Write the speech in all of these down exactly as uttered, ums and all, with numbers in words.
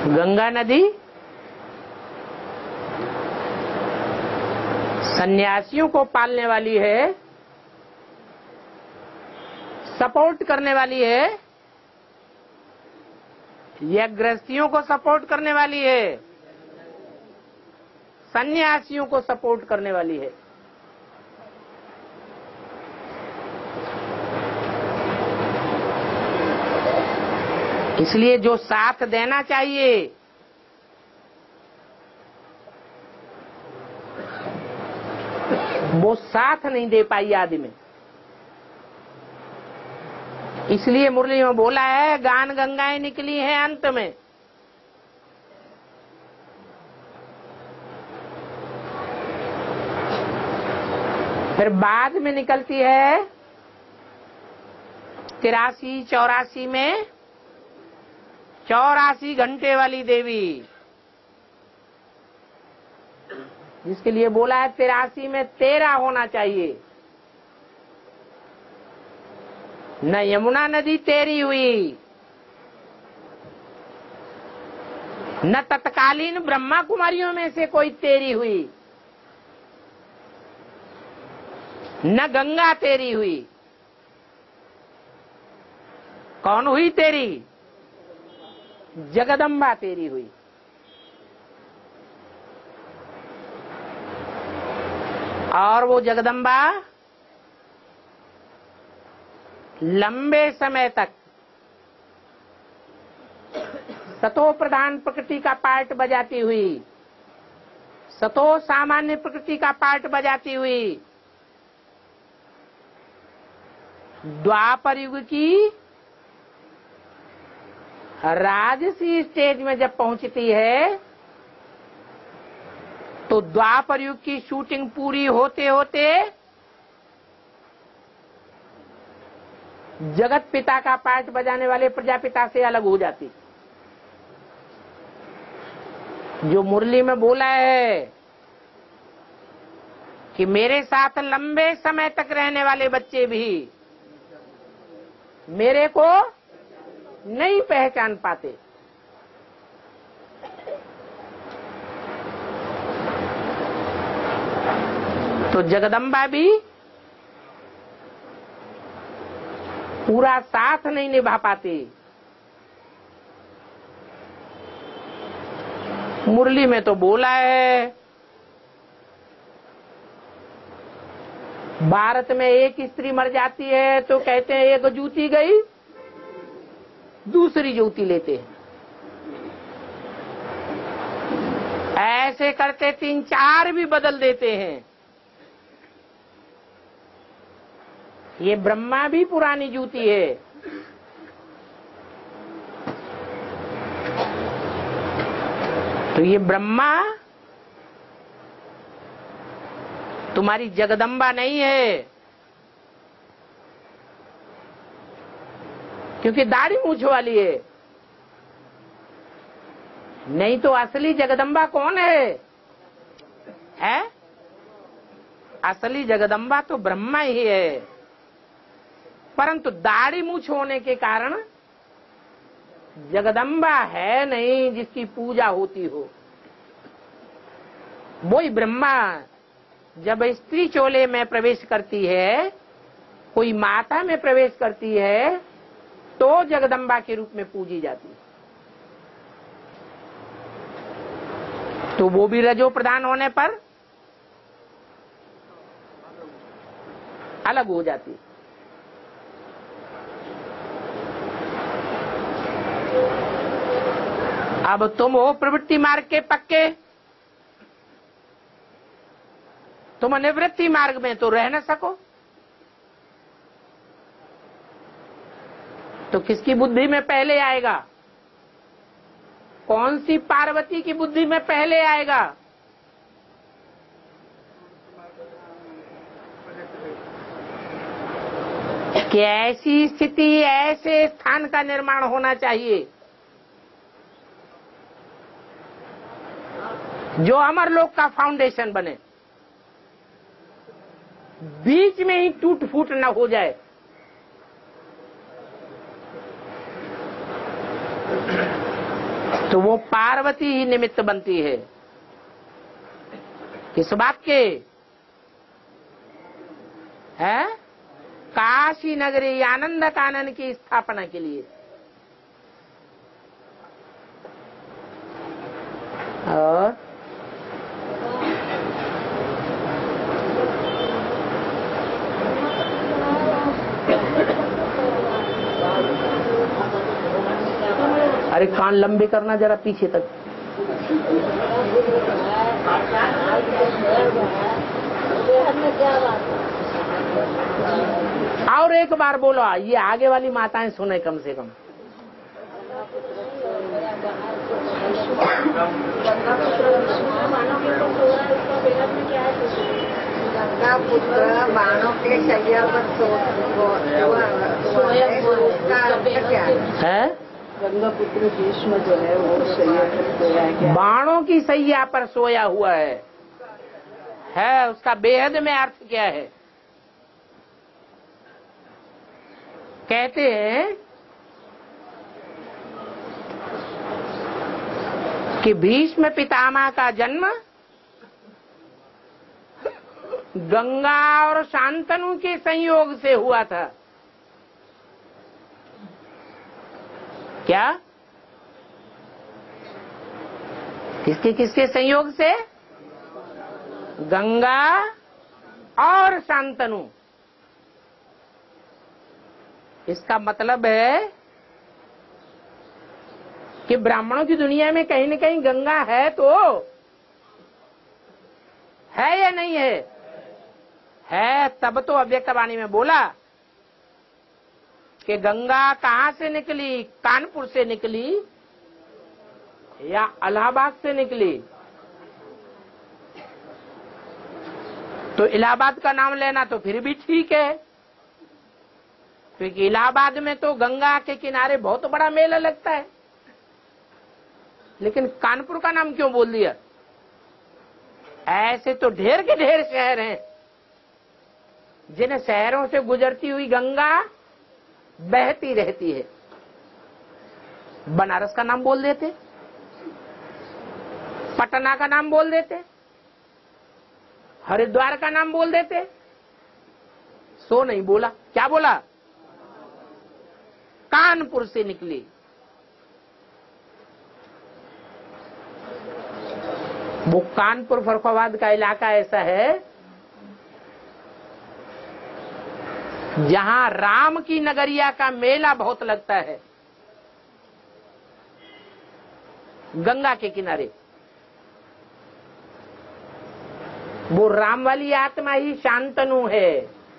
गंगा नदी सन्यासियों को पालने वाली है, सपोर्ट करने वाली है, या गृहस्थियों को सपोर्ट करने वाली है, सन्यासियों को सपोर्ट करने वाली है। इसलिए जो साथ देना चाहिए वो साथ नहीं दे पाई आदमी। इसलिए मुरली में बोला है, गान गंगाएं निकली हैं अंत में। फिर बाद में निकलती है तिरासी चौरासी में चौरासी घंटे वाली देवी, जिसके लिए बोला है तिरासी में तेरह होना चाहिए। न यमुना नदी तेरी हुई, न तत्कालीन ब्रह्मा कुमारियों में से कोई तेरी हुई, न गंगा तेरी हुई। कौन हुई तेरी? जगदम्बा तेरी हुई। और वो जगदम्बा लंबे समय तक सतो प्रधान प्रकृति का पार्ट बजाती हुई, सतो सामान्य प्रकृति का पार्ट बजाती हुई, द्वापर युग की राजसी स्टेज में जब पहुंचती है तो द्वापर युग की शूटिंग पूरी होते होते जगत पिता का पार्ट बजाने वाले प्रजापिता से अलग हो जाती। जो मुरली में बोला है कि मेरे साथ लंबे समय तक रहने वाले बच्चे भी मेरे को नहीं पहचान पाते। तो जगदम्बा भी पूरा साथ नहीं निभा पाती। मुरली में तो बोला है, भारत में एक स्त्री मर जाती है तो कहते हैं एक जूती गई, दूसरी जूती लेते हैं। ऐसे करते तीन चार भी बदल देते हैं। ये ब्रह्मा भी पुरानी जूती है। तो ये ब्रह्मा तुम्हारी जगदम्बा नहीं है, क्योंकि दाढ़ी मूंछ वाली है। नहीं तो असली जगदम्बा कौन है? है असली जगदम्बा तो ब्रह्मा ही है, परंतु दाढ़ी मूंछ होने के कारण जगदम्बा है नहीं जिसकी पूजा होती हो। वही ब्रह्मा जब स्त्री चोले में प्रवेश करती है, कोई माता में प्रवेश करती है, तो जगदम्बा के रूप में पूजी जाती है। तो वो भी रजो प्रधान होने पर अलग हो जाती है। अब तुम हो प्रवृत्ति मार्ग के पक्के, तुम निवृत्ति मार्ग में तो रह न सको। तो किसकी बुद्धि में पहले आएगा? कौन सी पार्वती की बुद्धि में पहले आएगा? कि ऐसी स्थिति, ऐसे स्थान का निर्माण होना चाहिए जो अमर लोक का फाउंडेशन बने, बीच में ही टूट फूट न हो जाए। तो वो पार्वती ही निमित्त बनती है। किस बात के? है काशी नगरी आनंद कानन की स्थापना के लिए। और अरे कान लंबे करना जरा पीछे तक। और एक बार बोलो, ये आगे वाली माताएं सुने कम से कम। गंगा पुत्र बाणों के शैया पर सोया है। गंगा पुत्र भीष्म जो है वो शैया पर सोया है, बाणों की सैया पर सोया हुआ है। है उसका बेहद में अर्थ क्या है? कहते हैं कि भीष्म पितामह का जन्म गंगा और शांतनु के संयोग से हुआ था। क्या? किसके किसके संयोग से? गंगा और शांतनु। इसका मतलब है कि ब्राह्मणों की दुनिया में कहीं न कहीं गंगा है, तो है या नहीं है? है। तब तो अव्यक्तवाणी में बोला कि गंगा कहां से निकली? कानपुर से निकली या इलाहाबाद से निकली? तो इलाहाबाद का नाम लेना तो फिर भी ठीक है, क्योंकि इलाहाबाद में तो गंगा के किनारे बहुत बड़ा मेला लगता है। लेकिन कानपुर का नाम क्यों बोल दिया? ऐसे तो ढेर के ढेर शहर हैं जिन शहरों से गुजरती हुई गंगा बहती रहती है। बनारस का नाम बोल देते, पटना का नाम बोल देते, हरिद्वार का नाम बोल देते। सो नहीं बोला। क्या बोला? कानपुर से निकली। वो कानपुर फर्रुखाबाद का इलाका ऐसा है जहां राम की नगरिया का मेला बहुत लगता है, गंगा के किनारे। वो राम वाली आत्मा ही शांतनु है।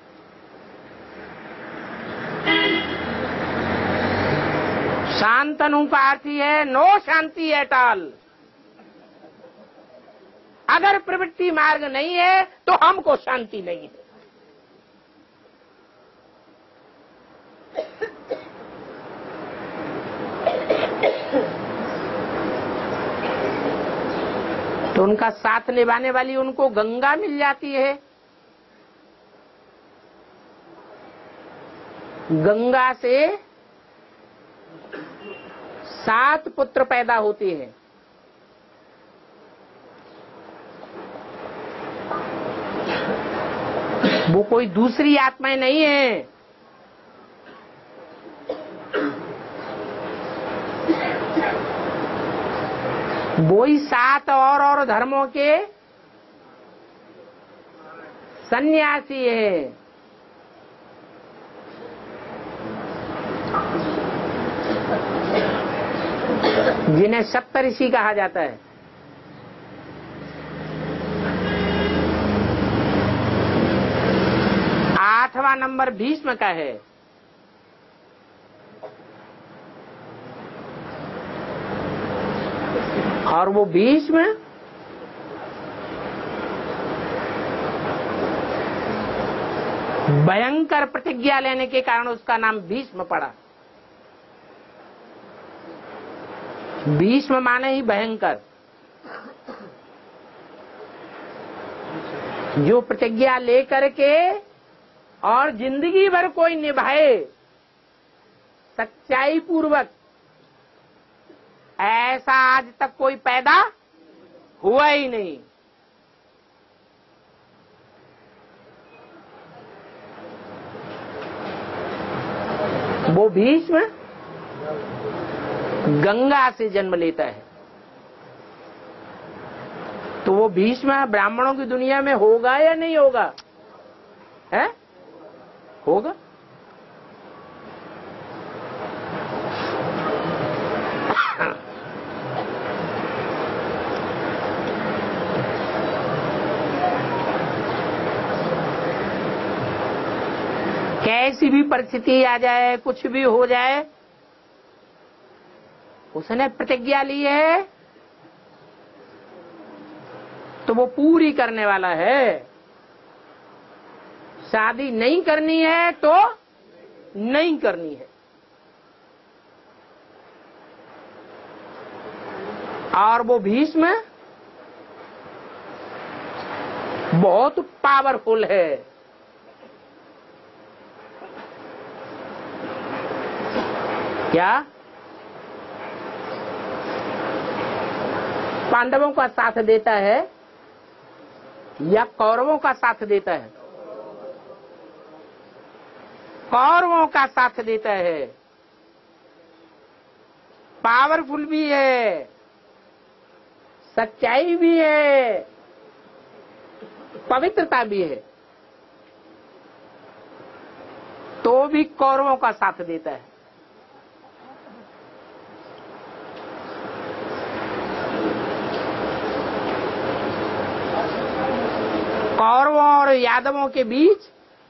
शांतनु का अर्थ है नो शांति एट ऑल। अगर प्रवृत्ति मार्ग नहीं है तो हमको शांति नहीं है। तो उनका साथ निभाने वाली उनको गंगा मिल जाती है। गंगा से सात पुत्र पैदा होते हैं। वो कोई दूसरी आत्माएं नहीं है। वो ही सात और और धर्मों के सन्यासी है। जिन्हें सप्तऋषि कहा जाता है। आठवां नंबर भीष्म का है। और वो भीष्म भयंकर प्रतिज्ञा लेने के कारण उसका नाम भीष्म पड़ा। भीष्म माने ही भयंकर। जो प्रतिज्ञा लेकर के और जिंदगी भर कोई निभाए सच्चाई पूर्वक, ऐसा आज तक कोई पैदा हुआ ही नहीं। वो भीष्म गंगा से जन्म लेता है, तो वो भीष्म ब्राह्मणों की दुनिया में होगा या नहीं होगा? है? होगा। कैसी भी परिस्थिति आ जाए, कुछ भी हो जाए, उसने प्रतिज्ञा ली है तो वो पूरी करने वाला है। शादी नहीं करनी है तो नहीं करनी है। और वो भीष्म बहुत पावरफुल है। क्या? पांडवों का साथ देता है या कौरवों का साथ देता है? कौरवों का साथ देता है। पावरफुल भी है, सच्चाई भी है, पवित्रता भी है, तो भी कौरवों का साथ देता है। कौरवों और यादवों के बीच,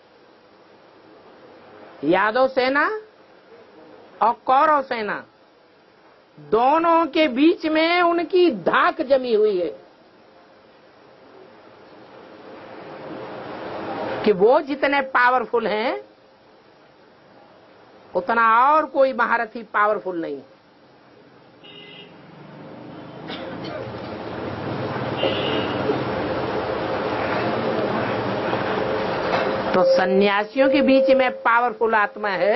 यादव सेना और कौरव सेना दोनों के बीच में उनकी धाक जमी हुई है कि वो जितने पावरफुल हैं उतना और कोई महारथी पावरफुल नहीं। तो सन्यासियों के बीच में पावरफुल आत्मा है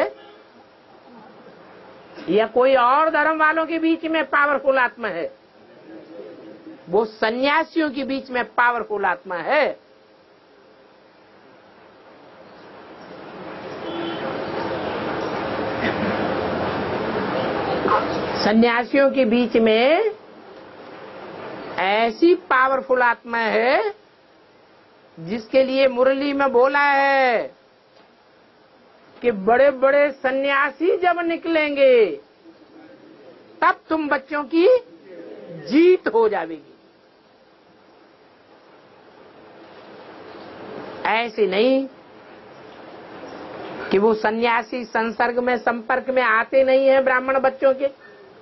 या कोई और धर्म वालों के बीच में पावरफुल आत्मा है? वो सन्यासियों के बीच में पावरफुल आत्मा है। सन्यासियों के बीच में ऐसी पावरफुल आत्मा है जिसके लिए मुरली में बोला है कि बड़े बड़े सन्यासी जब निकलेंगे तब तुम बच्चों की जीत हो जाएगी। ऐसे नहीं कि वो सन्यासी संसर्ग में संपर्क में आते नहीं है ब्राह्मण बच्चों के।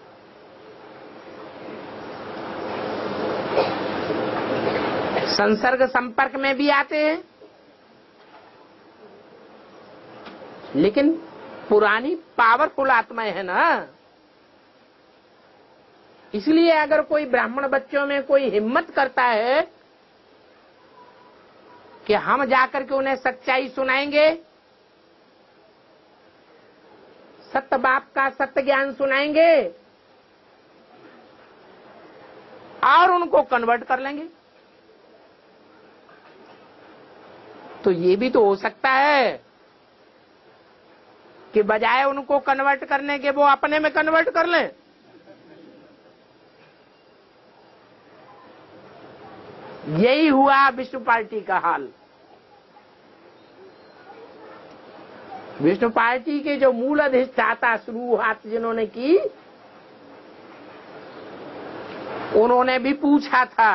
संसर्ग संपर्क में भी आते हैं, लेकिन पुरानी पावरफुल आत्माएं है ना, इसलिए अगर कोई ब्राह्मण बच्चों में कोई हिम्मत करता है कि हम जाकर के उन्हें सच्चाई सुनाएंगे, सत्य बाप का सत्य ज्ञान सुनाएंगे और उनको कन्वर्ट कर लेंगे, तो ये भी तो हो सकता है कि बजाय उनको कन्वर्ट करने के वो अपने में कन्वर्ट कर लें। यही हुआ विष्णु पार्टी का हाल। विष्णु पार्टी के जो मूल अधिष्ठाता शुरुआत जिन्होंने की, उन्होंने भी पूछा था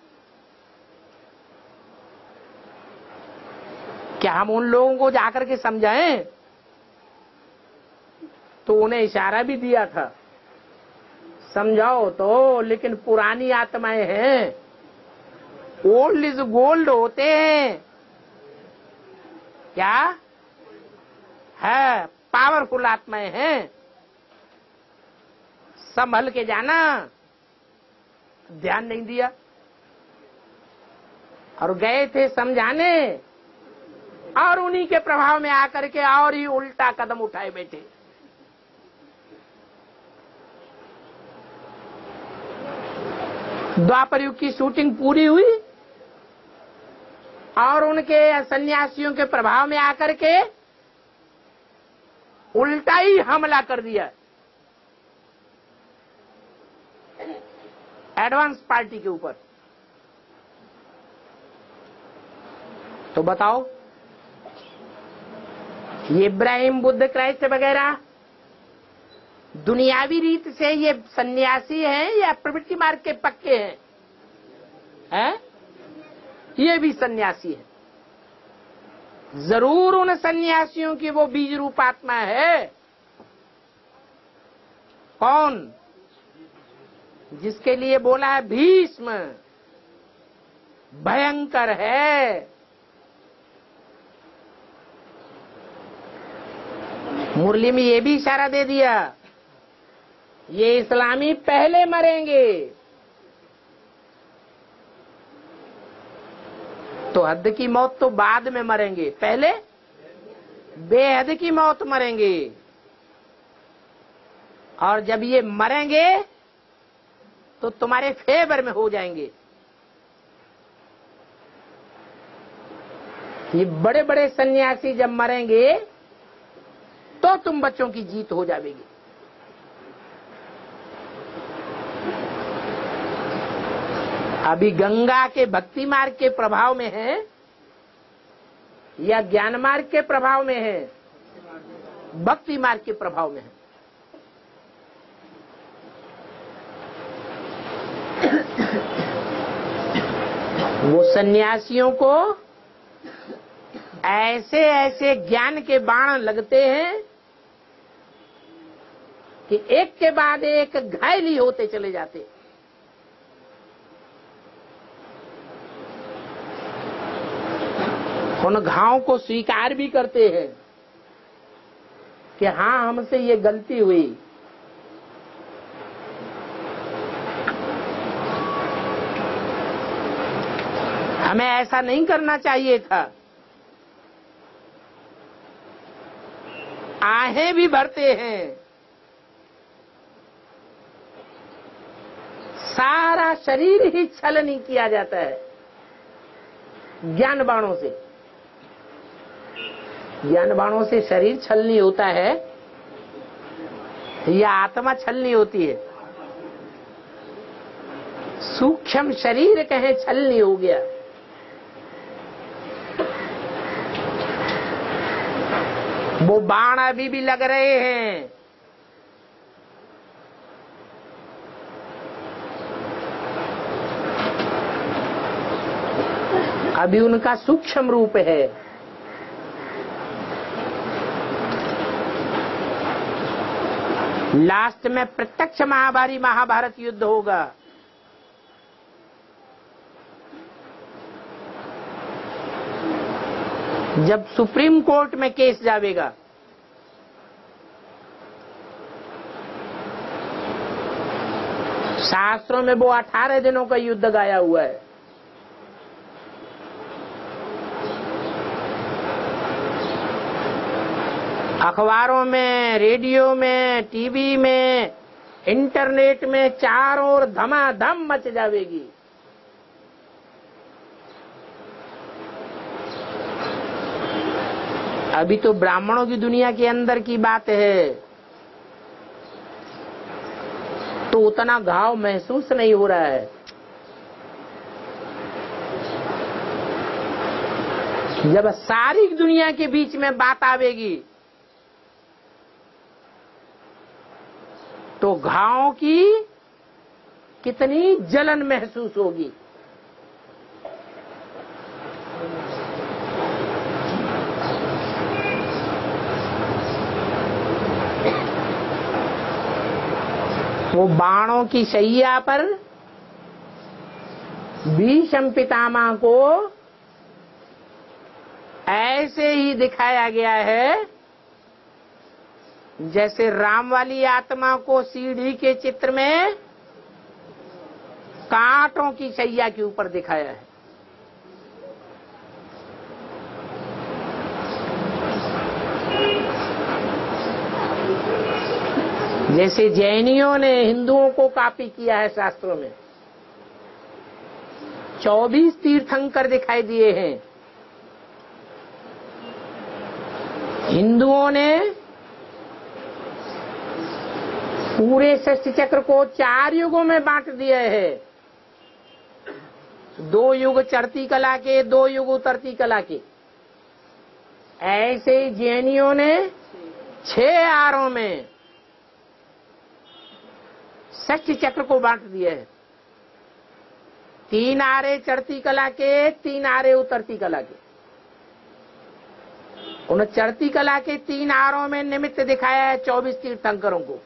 क्या हम उन लोगों को जाकर के समझाएं, तो उन्हें इशारा भी दिया था समझाओ तो, लेकिन पुरानी आत्माएं हैं, ओल्ड इज गोल्ड होते हैं। क्या है? पावरफुल आत्माएं हैं, संभल के जाना। ध्यान नहीं दिया और गए थे समझाने, और उन्हीं के प्रभाव में आकर के और ही उल्टा कदम उठाए बैठे। द्वापर युग की शूटिंग पूरी हुई और उनके सन्यासियों के प्रभाव में आकर के उल्टा ही हमला कर दिया एडवांस पार्टी के ऊपर। तो बताओ, ये इब्राहिम, बुद्ध, क्राइस्ट वगैरह दुनियावी रीत से ये सन्यासी हैं या प्रवृत्ति मार्ग के पक्के हैं? हैं? ये भी सन्यासी है। जरूर उन सन्यासियों की वो बीज रूप आत्मा है। कौन? जिसके लिए बोला है भीष्म भयंकर है। मुरली में ये भी इशारा दे दिया, ये इस्लामी पहले मरेंगे। तो हद की मौत तो बाद में मरेंगे, पहले बेहद की मौत मरेंगे। और जब ये मरेंगे तो तुम्हारे फेवर में हो जाएंगे। ये बड़े बड़े सन्यासी जब मरेंगे तो तुम बच्चों की जीत हो जाएगी। अभी गंगा के भक्ति मार्ग के प्रभाव में है या ज्ञान मार्ग के प्रभाव में है? भक्ति मार्ग के प्रभाव में है। वो सन्यासियों को ऐसे ऐसे ज्ञान के बाण लगते हैं कि एक के बाद एक घायल ही होते चले जाते। उन घाव को स्वीकार भी करते हैं कि हाँ, हमसे ये गलती हुई। हमें ऐसा नहीं करना चाहिए था। आहें भी भरते हैं। सारा शरीर ही छलनी किया जाता है ज्ञान बाणों से। ज्ञान बाणों से शरीर छलनी होता है या आत्मा छलनी होती है? सूक्ष्म शरीर कहे छलनी हो गया। वो बाण अभी भी लग रहे हैं। अभी उनका सूक्ष्म रूप है। लास्ट में प्रत्यक्ष महाभारी महाभारत युद्ध होगा। जब सुप्रीम कोर्ट में केस जावेगा, शास्त्रों में वो अठारह दिनों का युद्ध गाया हुआ है। अखबारों में, रेडियो में, टीवी में, इंटरनेट में चारों ओर धमाधम मच जाएगी। अभी तो ब्राह्मणों की दुनिया के अंदर की बात है, तो उतना घाव महसूस नहीं हो रहा है। जब सारी दुनिया के बीच में बात आवेगी तो घाव की कितनी जलन महसूस होगी। वो बाणों की शैया पर भीष्म पितामह को ऐसे ही दिखाया गया है जैसे राम वाली आत्मा को सीढ़ी के चित्र में कांटों की शैया के ऊपर दिखाया है। जैसे जैनियों ने हिंदुओं को कॉपी किया है शास्त्रों में, चौबीस तीर्थंकर दिखाई दिए हैं। हिंदुओं ने पूरे षष्ठ चक्र को चार युगों में बांट दिया है। दो युग चढ़ती कला के, दो युग उतरती कला के। ऐसे ही जैनियों ने छह आरों में षष्ठ चक्र को बांट दिया है। तीन आरे चढ़ती कला के, तीन आरे उतरती कला के। उन चढ़ती कला के तीन आरों में निमित्त दिखाया है चौबीस तीर्थंकरों को।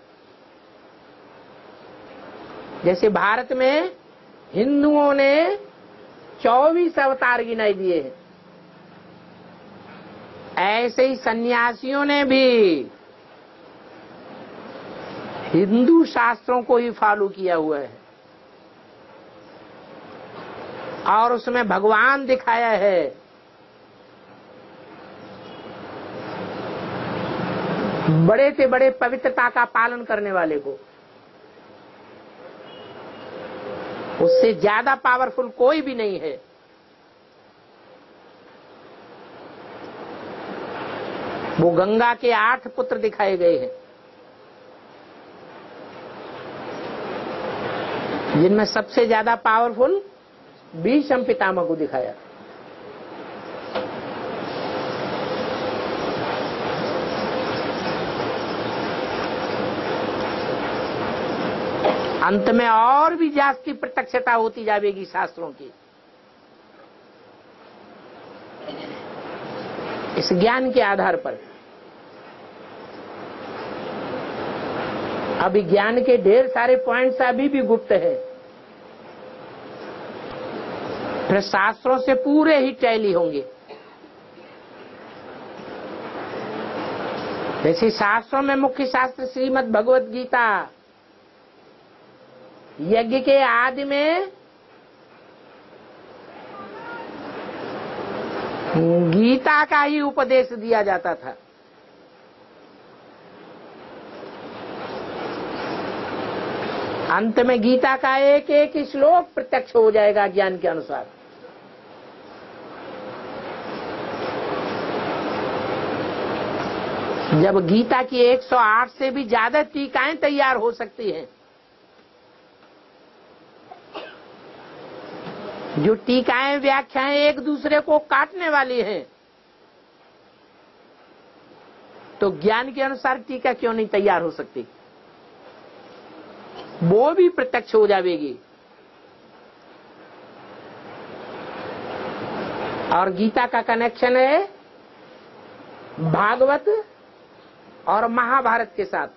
जैसे भारत में हिंदुओं ने चौबीस अवतार गिनाई दिए हैं, ऐसे ही सन्यासियों ने भी हिंदू शास्त्रों को ही फॉलो किया हुआ है और उसमें भगवान दिखाया है। बड़े से बड़े पवित्रता का पालन करने वाले को। उससे ज्यादा पावरफुल कोई भी नहीं है। वो गंगा के आठ पुत्र दिखाए गए हैं, जिनमें सबसे ज्यादा पावरफुल भीष्म पितामह को दिखाया। अंत में और भी जास्ती प्रत्यक्षता होती जाएगी शास्त्रों की। इस ज्ञान के आधार पर अभी ज्ञान के ढेर सारे पॉइंट्स अभी भी गुप्त है, फिर शास्त्रों से पूरे ही टैली होंगे। जैसे शास्त्रों में मुख्य शास्त्र श्रीमद् भगवत गीता, यज्ञ के आदि में गीता का ही उपदेश दिया जाता था। अंत में गीता का एक एक श्लोक प्रत्यक्ष हो जाएगा ज्ञान के अनुसार। जब गीता की एक सौ आठ से भी ज्यादा टीकाएं तैयार हो सकती हैं, जो टीकाएं व्याख्याएं एक दूसरे को काटने वाली हैं, तो ज्ञान के अनुसार टीका क्यों नहीं तैयार हो सकती? वो भी प्रत्यक्ष हो जाएगी। और गीता का कनेक्शन है भागवत और महाभारत के साथ।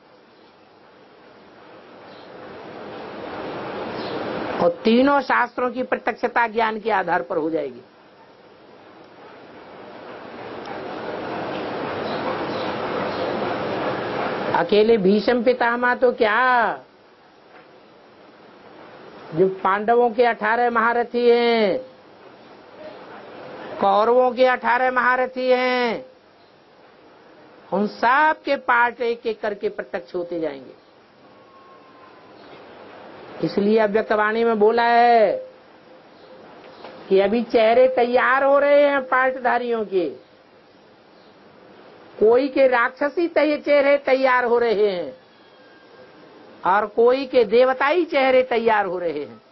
और तीनों शास्त्रों की प्रत्यक्षता ज्ञान के आधार पर हो जाएगी। अकेले भीष्म पितामह तो क्या, जो पांडवों के अठारह महारथी हैं, कौरवों के अठारह महारथी हैं, उन सब के पार्ट एक एक करके प्रत्यक्ष होते जाएंगे। इसलिए अव्यक्तवाणी में बोला है कि अभी चेहरे तैयार हो रहे हैं पार्टधारियों के। कोई के राक्षसी चेहरे तैयार हो रहे हैं और कोई के देवताई चेहरे तैयार हो रहे हैं।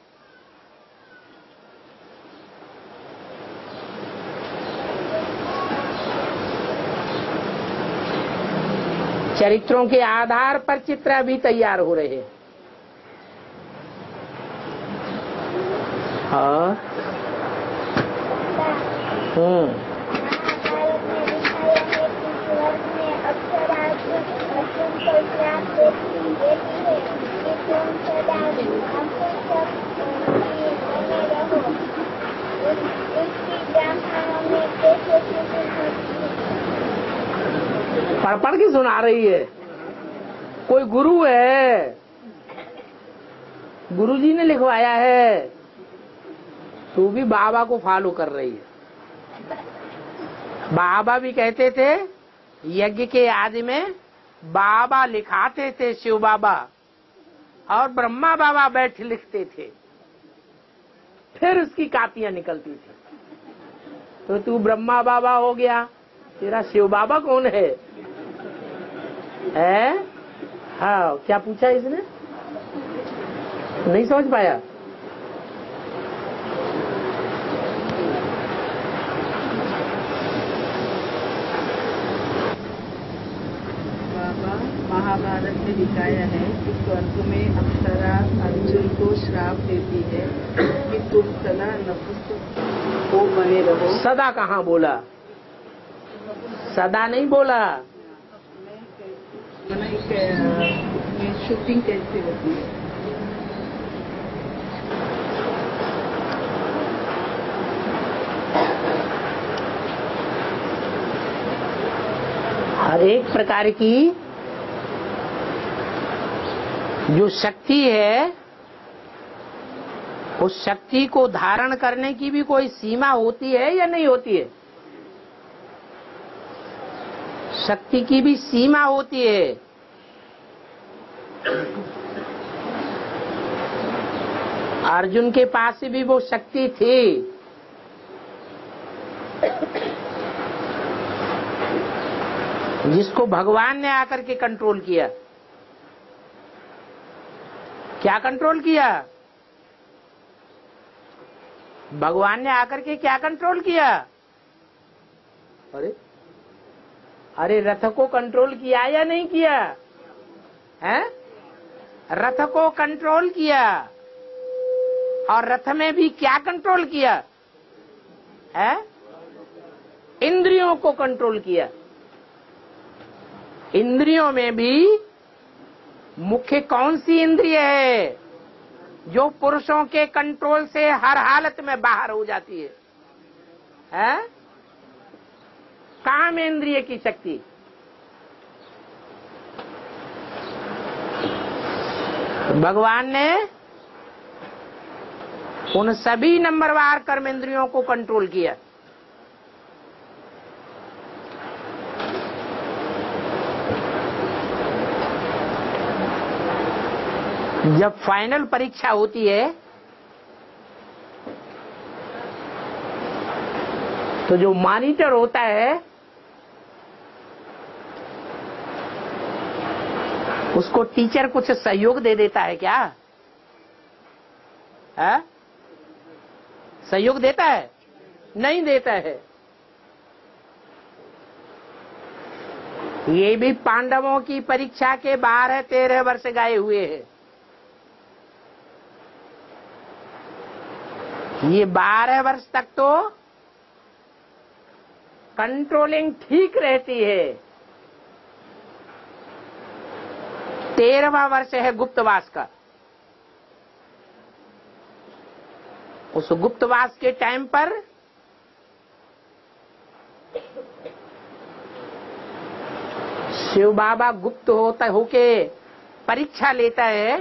चरित्रों के आधार पर चित्र अभी तैयार हो रहे हैं। हाँ, हम्म पढ़ पढ़ के सुना रही है। कोई गुरु है, गुरुजी ने लिखवाया है, तू भी बाबा को फॉलो कर रही है। बाबा भी कहते थे, यज्ञ के आदि में बाबा लिखाते थे, शिव बाबा, और ब्रह्मा बाबा बैठ लिखते थे। फिर उसकी कापियां निकलती थी। तो तू ब्रह्मा बाबा हो गया, तेरा शिव बाबा कौन है? है? हाँ, क्या पूछा इसने? नहीं समझ पाया। बाबा, महाभारत में दिखाया है कि स्वर्ग में अप्सरा अर्जुन को श्राप देती है कि तुम सदा नपुंसक हो बने रहो। सदा कहाँ बोला? सदा नहीं बोला। में शूटिंग कैसे होती है? हर एक प्रकार की जो शक्ति है, उस शक्ति को धारण करने की भी कोई सीमा होती है या नहीं होती है? शक्ति की भी सीमा होती है। अर्जुन के पास भी वो शक्ति थी, जिसको भगवान ने आकर के कंट्रोल किया। क्या कंट्रोल किया? भगवान ने आकर के क्या कंट्रोल किया? अरे अरे रथ को कंट्रोल किया या नहीं किया? हैं? रथ को कंट्रोल किया। और रथ में भी क्या कंट्रोल किया? है? इंद्रियों को कंट्रोल किया। इंद्रियों में भी मुख्य कौन सी इंद्रिय है जो पुरुषों के कंट्रोल से हर हालत में बाहर हो जाती है? है? काम इंद्रिय की शक्ति। भगवान ने उन सभी नंबरवार कर्म इंद्रियों को कंट्रोल किया। जब फाइनल परीक्षा होती है तो जो मॉनिटर होता है उसको टीचर कुछ सहयोग दे देता है क्या? है? सहयोग देता है? नहीं देता है। ये भी पांडवों की परीक्षा के बारह तेरह वर्ष गए हुए हैं। ये बारह वर्ष तक तो कंट्रोलिंग ठीक रहती है। तेरहवां वर्ष है गुप्तवास का। उस गुप्तवास के टाइम पर शिव बाबा गुप्त होता होके परीक्षा लेता है,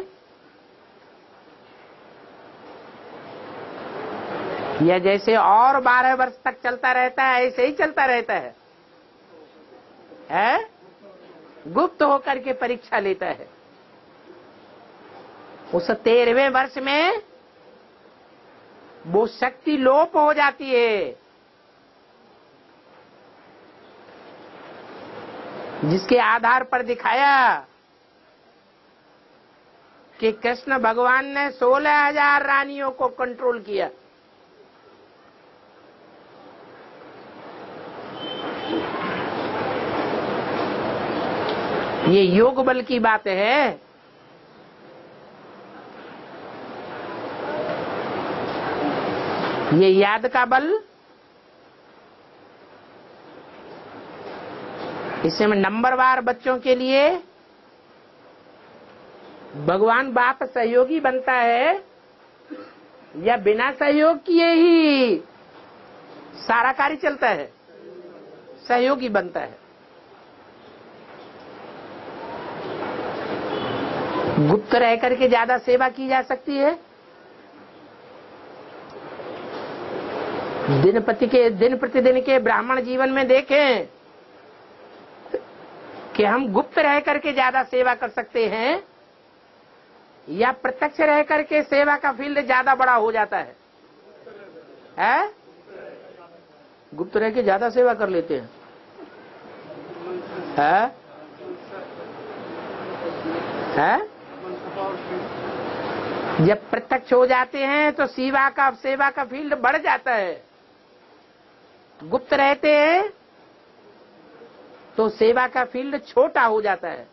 या जैसे और बारह वर्ष तक चलता रहता है ऐसे ही चलता रहता है? है? गुप्त होकर के परीक्षा लेता है। उस तेरहवें वर्ष में वो शक्ति लोप हो जाती है जिसके आधार पर दिखाया कि कृष्ण भगवान ने सोलह हजार रानियों को कंट्रोल किया। ये योग बल की बात है। ये याद का बल। इसमें नंबरवार बच्चों के लिए भगवान बाप सहयोगी बनता है या बिना सहयोग किए ही सारा कार्य चलता है? सहयोगी बनता है। गुप्त रह करके ज्यादा सेवा की जा सकती है। दिन प्रति के दिन प्रतिदिन के ब्राह्मण जीवन में देखें कि हम गुप्त रह करके ज्यादा सेवा कर सकते हैं या प्रत्यक्ष रह करके सेवा का फील्ड ज्यादा बड़ा हो जाता है? है? गुप्त रह के ज्यादा सेवा कर लेते हैं, है? है? जब प्रत्यक्ष हो जाते हैं तो सेवा का सेवा का फील्ड बढ़ जाता है। गुप्त रहते हैं तो सेवा का फील्ड छोटा हो जाता है।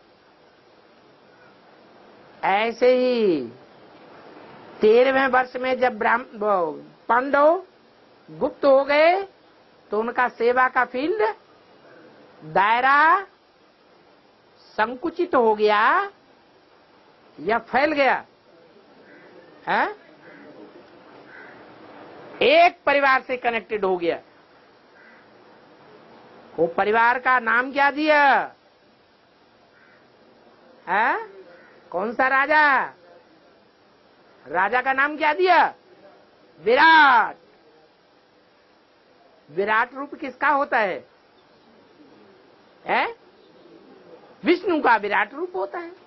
ऐसे ही तेरहवें वर्ष में जब ब्राह्मण पांडव गुप्त हो गए तो उनका सेवा का फील्ड दायरा संकुचित हो गया या फैल गया है? एक परिवार से कनेक्टेड हो गया। वो परिवार का नाम क्या दिया है? कौन सा राजा? राजा का नाम क्या दिया? विराट। विराट रूप किसका होता है? है? विष्णु का विराट रूप होता है।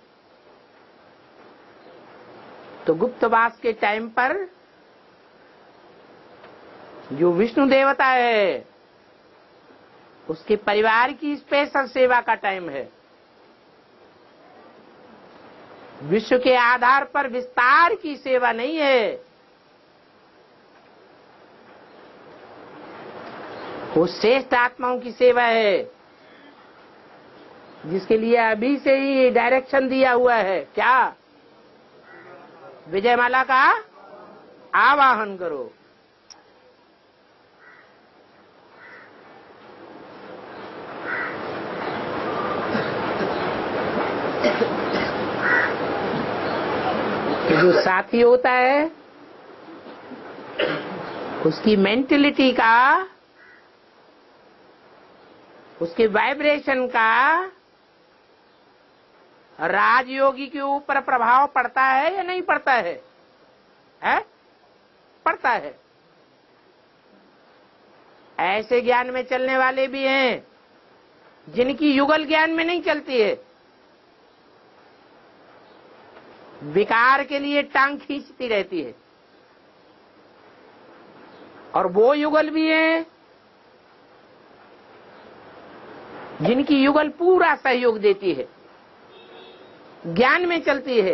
तो गुप्तवास के टाइम पर जो विष्णु देवता है उसके परिवार की स्पेशल सेवा का टाइम है। विश्व के आधार पर विस्तार की सेवा नहीं है, वो श्रेष्ठ आत्माओं की सेवा है, जिसके लिए अभी से ही डायरेक्शन दिया हुआ है। क्या? विजयमाला का आवाहन करो। तो जो साथी होता है उसकी मेंटेलिटी का, उसके वाइब्रेशन का राजयोगी के ऊपर प्रभाव पड़ता है या नहीं पड़ता है? है? पड़ता है। ऐसे ज्ञान में चलने वाले भी हैं जिनकी युगल ज्ञान में नहीं चलती है, विकार के लिए टांग खींचती रहती है। और वो युगल भी हैं जिनकी युगल पूरा सहयोग देती है, ज्ञान में चलती है।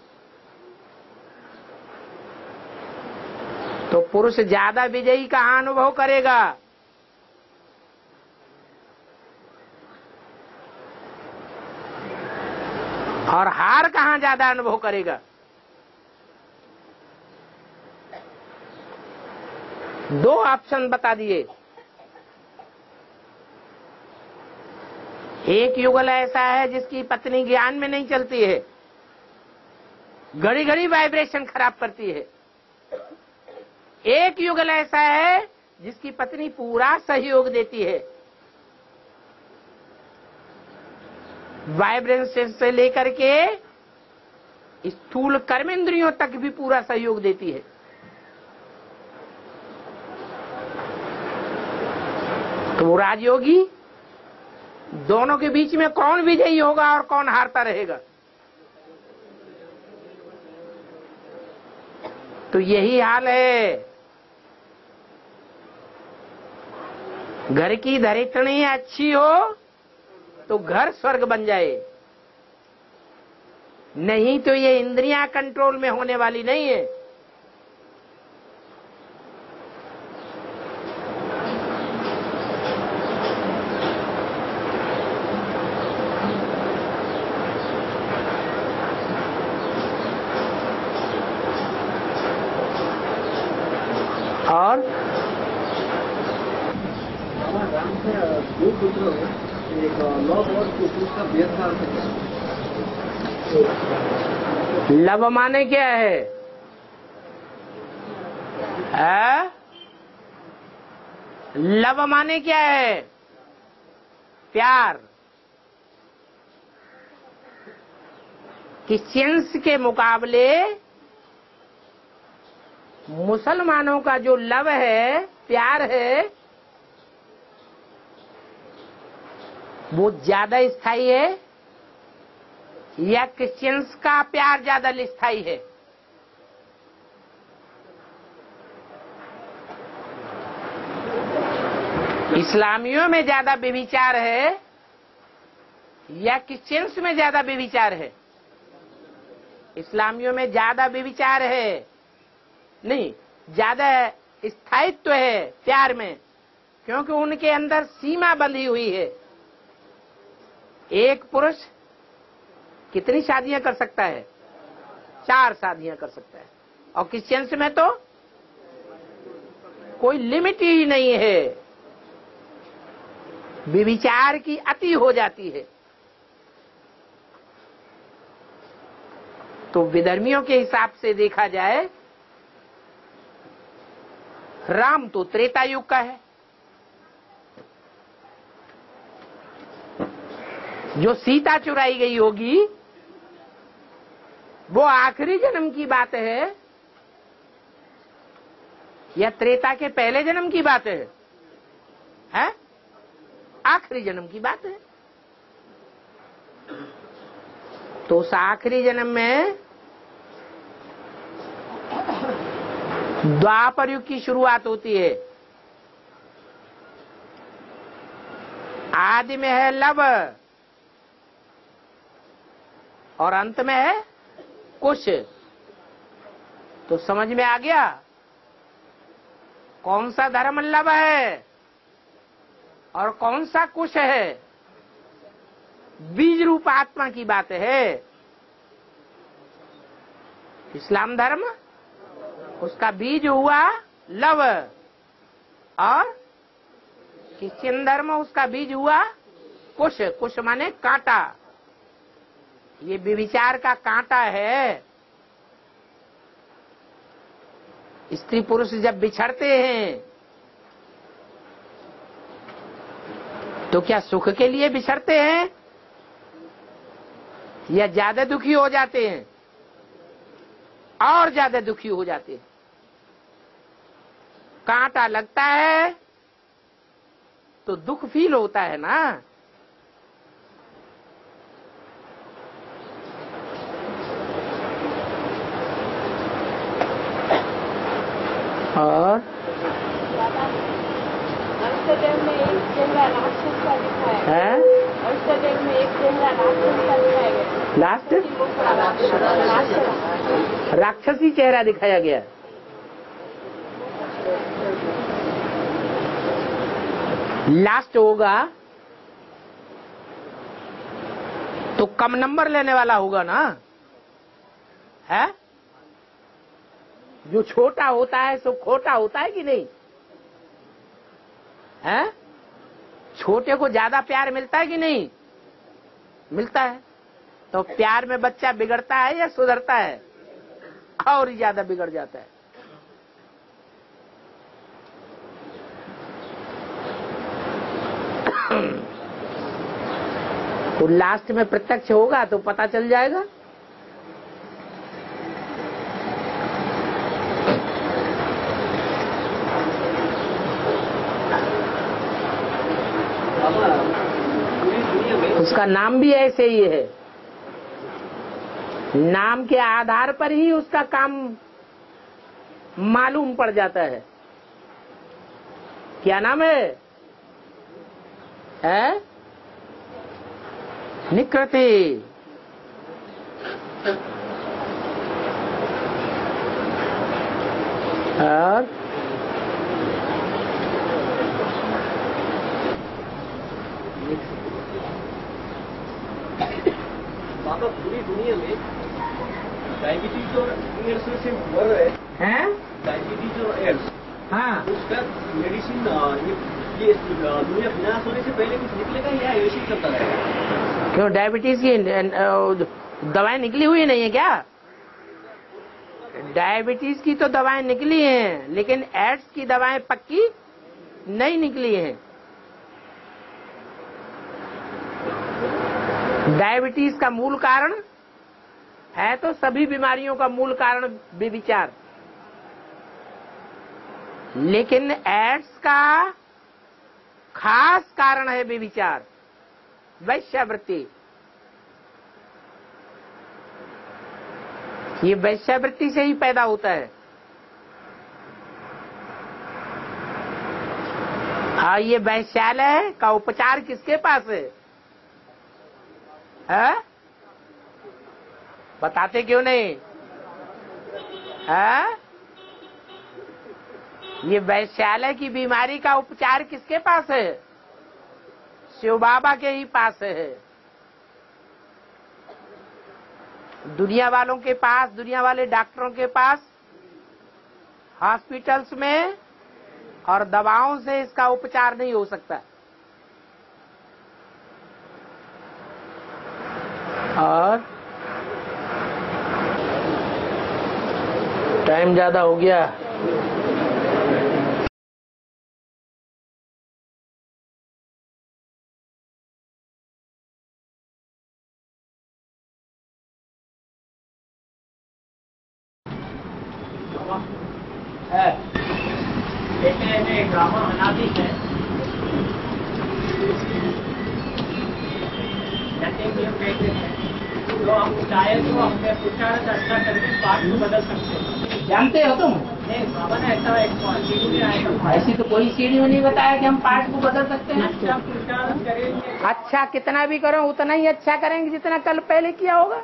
तो पुरुष ज्यादा विजयी का अनुभव करेगा। और हार कहां ज्यादा अनुभव करेगा? दो ऑप्शन बता दिए। एक युगल ऐसा है जिसकी पत्नी ज्ञान में नहीं चलती है, घड़ी घड़ी वाइब्रेशन खराब करती है। एक युगल ऐसा है जिसकी पत्नी पूरा सहयोग देती है, वाइब्रेशन से लेकर के स्थूल कर्मेंद्रियों तक भी पूरा सहयोग देती है। तो वो राजयोगी, दोनों के बीच में कौन विजयी होगा और कौन हारता रहेगा? तो यही हाल है। घर की धरित्री अच्छी हो तो घर स्वर्ग बन जाए, नहीं तो ये इंद्रियां कंट्रोल में होने वाली नहीं है। और दो पुत्र एक लव और कुछ का भेदभाव है। लव माने क्या है? है? लव माने क्या है? प्यार। क्रिश्चियंस के मुकाबले मुसलमानों का जो लव है, प्यार है, वो ज्यादा स्थायी है या क्रिश्चियंस का प्यार ज्यादा स्थायी है? इस्लामियों में ज्यादा व्यभिचार है या क्रिश्चियंस में ज्यादा व्यभिचार है? इस्लामियों में ज्यादा व्यभिचार है, नहीं, ज्यादा स्थायित्व है प्यार में, क्योंकि उनके अंदर सीमा बंधी हुई है। एक पुरुष कितनी शादियां कर सकता है? चार शादियां कर सकता है। और क्रिश्चियंस में तो कोई लिमिट ही नहीं है, व्यभिचार की अति हो जाती है। तो विधर्मियों के हिसाब से देखा जाए, राम तो त्रेता युग का है, जो सीता चुराई गई होगी वो आखिरी जन्म की बात है या त्रेता के पहले जन्म की बात है? हैं? आखिरी जन्म की बात है। तो उस आखिरी जन्म में द्वापर युग की शुरुआत होती है। आदि में है लव और अंत में है कुश। तो समझ में आ गया कौन सा धर्म लव है और कौन सा कुश है। बीज रूप आत्मा की बात है। इस्लाम धर्म, उसका बीज हुआ लव, और क्रिश्चियन धर्म उसका बीज हुआ कुश। कुश माने कांटा। ये व्यभिचार का कांटा है। स्त्री पुरुष जब बिछड़ते हैं तो क्या सुख के लिए बिछड़ते हैं या ज्यादा दुखी हो जाते हैं? और ज्यादा दुखी हो जाते हैं। कांटा लगता है तो दुख फील होता है ना। और अष्टदेव में एक चेहरा राक्षस का दिखाया गया है? अष्टदेव में एक चेहरा राक्षस का दिखाया गया। लास्ट राक्षस राक्षसी चेहरा दिखाया गया। लास्ट होगा तो कम नंबर लेने वाला होगा ना, है? जो छोटा होता है सो खोटा होता है कि नहीं? है? छोटे को ज्यादा प्यार मिलता है कि नहीं? मिलता है। तो प्यार में बच्चा बिगड़ता है या सुधरता है? और ही ज्यादा बिगड़ जाता है। तो लास्ट में प्रत्यक्ष होगा तो पता चल जाएगा। उसका नाम भी ऐसे ही है। नाम के आधार पर ही उसका काम मालूम पड़ जाता है। क्या नाम है? है? निकृति। और बाबा पूरी दुनिया में डायबिटीज और एड्स से मर रहे हैं? डायबिटीज और एड्स, हाँ, उसका मेडिसिन ये, ये दुनिया विनाश होने से पहले कुछ निकलेगा या ऐसे ही चलता रहेगा? क्यों डायबिटीज की दवाएं निकली हुई नहीं है क्या? डायबिटीज की तो दवाएं निकली हैं, लेकिन एड्स की दवाएं पक्की नहीं निकली हैं। डायबिटीज का मूल कारण है तो सभी बीमारियों का मूल कारण व्यभिचार, लेकिन एड्स का खास कारण है व्यभिचार, वैश्यावृत्ति। ये वैश्यावृत्ति से ही पैदा होता है। हाँ, ये वैश्यालय का उपचार किसके पास है, है? बताते क्यों नहीं? है? ये वैश्यालय की बीमारी का उपचार किसके पास है? शिव बाबा के ही पास है। दुनिया वालों के पास, दुनिया वाले डॉक्टरों के पास, हॉस्पिटल्स में और दवाओं से इसका उपचार नहीं हो सकता। और टाइम ज्यादा हो गया। एक ड्रामा अनादि है, जैसे कि हम कहते हैं तो हम चाहे तो अपने पुरुषार्थ अच्छा करके पाठ को बदल सकते हैं। जानते हो तुम? नहीं, बाबा ने ऐसा एक सीढ़ी में आएगा, ऐसी तो कोई सीढ़ी में नहीं बताया कि हम पाठ को बदल सकते हैं। अच्छा पुरुषार्थ करेंगे, अच्छा कितना भी करो उतना ही अच्छा करेंगे जितना कल पहले किया होगा।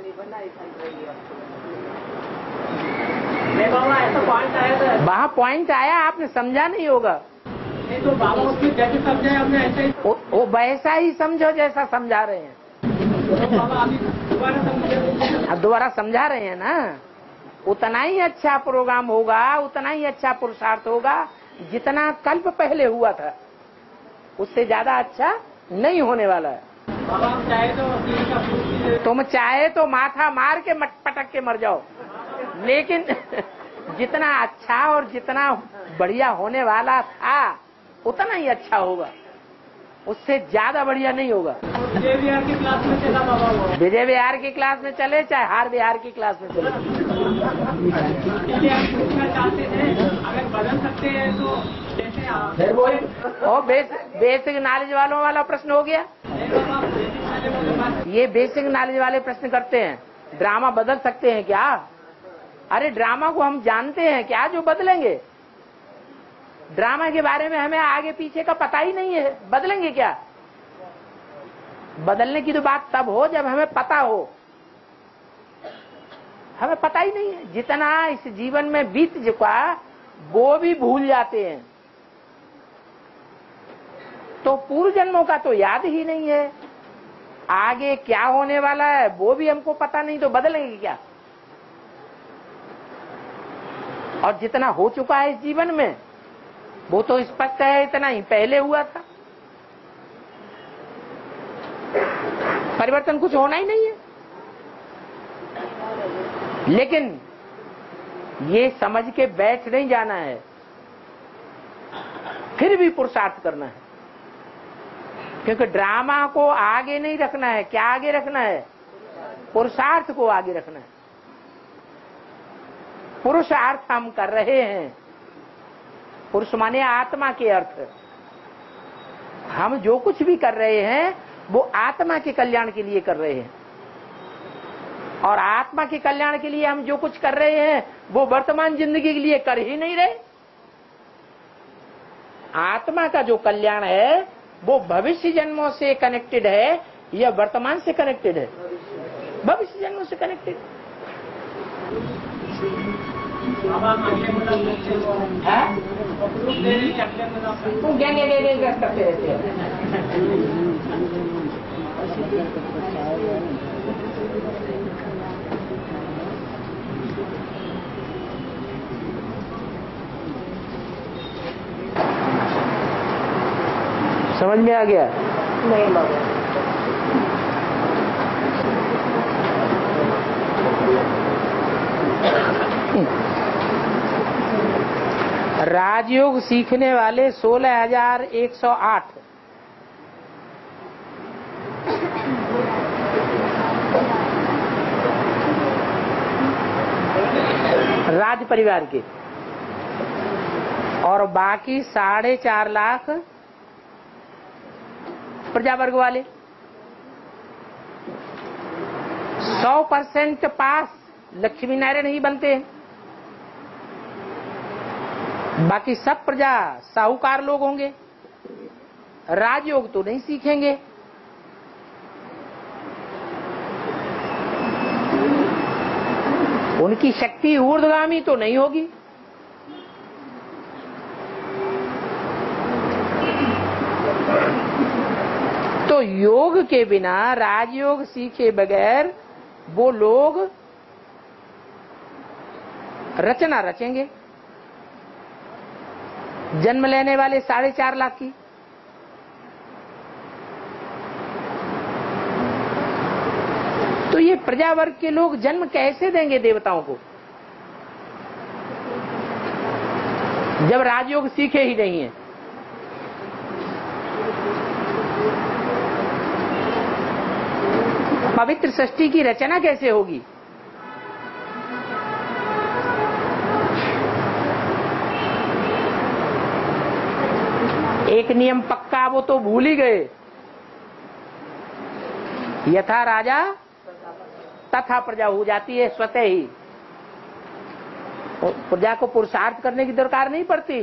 नहीं बाबा, ऐसा पॉइंट आया था। वहाँ पॉइंट आया, आपने समझा नहीं होगा। नहीं तो बाबा उसकी जैसे समझे हमने ऐसे ही, वो, वो वैसा ही समझो जैसा समझा रहे हैं। तो बाबा अभी दोबारा समझे। अब दोबारा समझा रहे हैं ना, उतना ही अच्छा प्रोग्राम होगा, उतना ही अच्छा पुरुषार्थ होगा जितना कल्प पहले हुआ था, उससे ज्यादा अच्छा नहीं होने वाला है। बाबा हम चाहे तो तीन का पूछ, तुम चाहे तो माथा मार के मट पटक के मर जाओ, लेकिन जितना अच्छा और जितना बढ़िया होने वाला था उतना ही अच्छा होगा, उससे ज्यादा बढ़िया नहीं होगा। विजय विहार की क्लास में चला बाबा, वो विजय विहार की क्लास में चले चाहे हार विहार की क्लास में चले, इसलिए हम पूछना चाहते थे अगर बदल सकते हैं तो जैसे आप, फिर वही ओ बेस, बेसिक नॉलेज वालों वाला प्रश्न हो गया। नहीं बाबा, पहले वाले बात, ये बेसिक नॉलेज वाले प्रश्न करते हैं, ड्रामा बदल सकते हैं क्या? अरे ड्रामा को हम जानते हैं क्या जो बदलेंगे? ड्रामा के बारे में हमें आगे पीछे का पता ही नहीं है, बदलेंगे क्या? बदलने की तो बात तब हो जब हमें पता हो, हमें पता ही नहीं है। जितना इस जीवन में बीत चुका वो भी भूल जाते हैं, तो पूर्व जन्मों का तो याद ही नहीं है, आगे क्या होने वाला है वो भी हमको पता नहीं, तो बदलेंगे क्या? और जितना हो चुका है इस जीवन में वो तो स्पष्ट है, इतना ही पहले हुआ था, परिवर्तन कुछ होना ही नहीं है। लेकिन ये समझ के बैठ नहीं जाना है, फिर भी पुरुषार्थ करना है, क्योंकि ड्रामा को आगे नहीं रखना है। क्या आगे रखना है? पुरुषार्थ को आगे रखना है। पुरुषार्थ हम कर रहे हैं, पुरुष माने आत्मा के अर्थ। हम जो कुछ भी कर रहे हैं वो आत्मा के कल्याण के लिए कर रहे हैं, और आत्मा के कल्याण के लिए हम जो कुछ कर रहे हैं वो वर्तमान जिंदगी के लिए कर ही नहीं रहे। आत्मा का जो कल्याण है वो भविष्य जन्मों से कनेक्टेड है या वर्तमान से कनेक्टेड है? भविष्य जन्मों से कनेक्टेड। बाबा अगले मुलाकात है प्रूफ दे रही है, अगले मुलाकात तुम गंगे गंगे गंगे करते रहते हो। समझ में आ गया? नहीं बाबा। राजयोग सीखने वाले सोलह हजार एक सौ आठ राज परिवार के, और बाकी साढ़े चार लाख प्रजा वर्ग वाले। सौ परसेंट पास लक्ष्मी नारायण ही बनते हैं, बाकी सब प्रजा साहूकार लोग होंगे। राजयोग तो नहीं सीखेंगे। उनकी शक्ति ऊर्ध्वगामी तो नहीं होगी। तो योग के बिना, राजयोग सीखे बगैर वो लोग रचना रचेंगे। जन्म लेने वाले साढ़े चार लाख की, तो ये प्रजावर्ग के लोग जन्म कैसे देंगे देवताओं को, जब राजयोग सीखे ही नहीं है। पवित्र सृष्टि की रचना कैसे होगी? एक नियम पक्का वो तो भूल ही गए, यथा राजा तथा प्रजा हो जाती है स्वतः ही। प्रजा को पुरुषार्थ करने की दरकार नहीं पड़ती।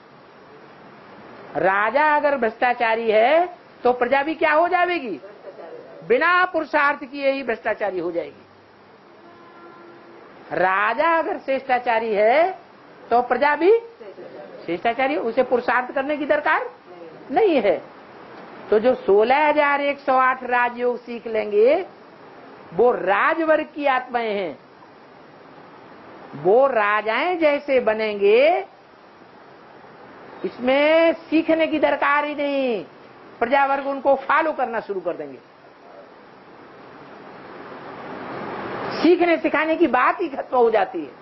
राजा अगर भ्रष्टाचारी है तो प्रजा भी क्या हो जाएगी? बिना पुरुषार्थ किए ही भ्रष्टाचारी हो जाएगी। राजा अगर श्रेष्ठाचारी है तो प्रजा भी श्रेष्ठाचारी, उसे पुरुषार्थ करने की दरकार नहीं है। तो जो सोलह हजार एक सौ आठ राजयोग सीख लेंगे वो राजवर्ग की आत्माएं हैं, वो राजाएं जैसे बनेंगे, इसमें सीखने की दरकार ही नहीं। प्रजावर्ग उनको फॉलो करना शुरू कर देंगे। सीखने सिखाने की बात ही खत्म हो जाती है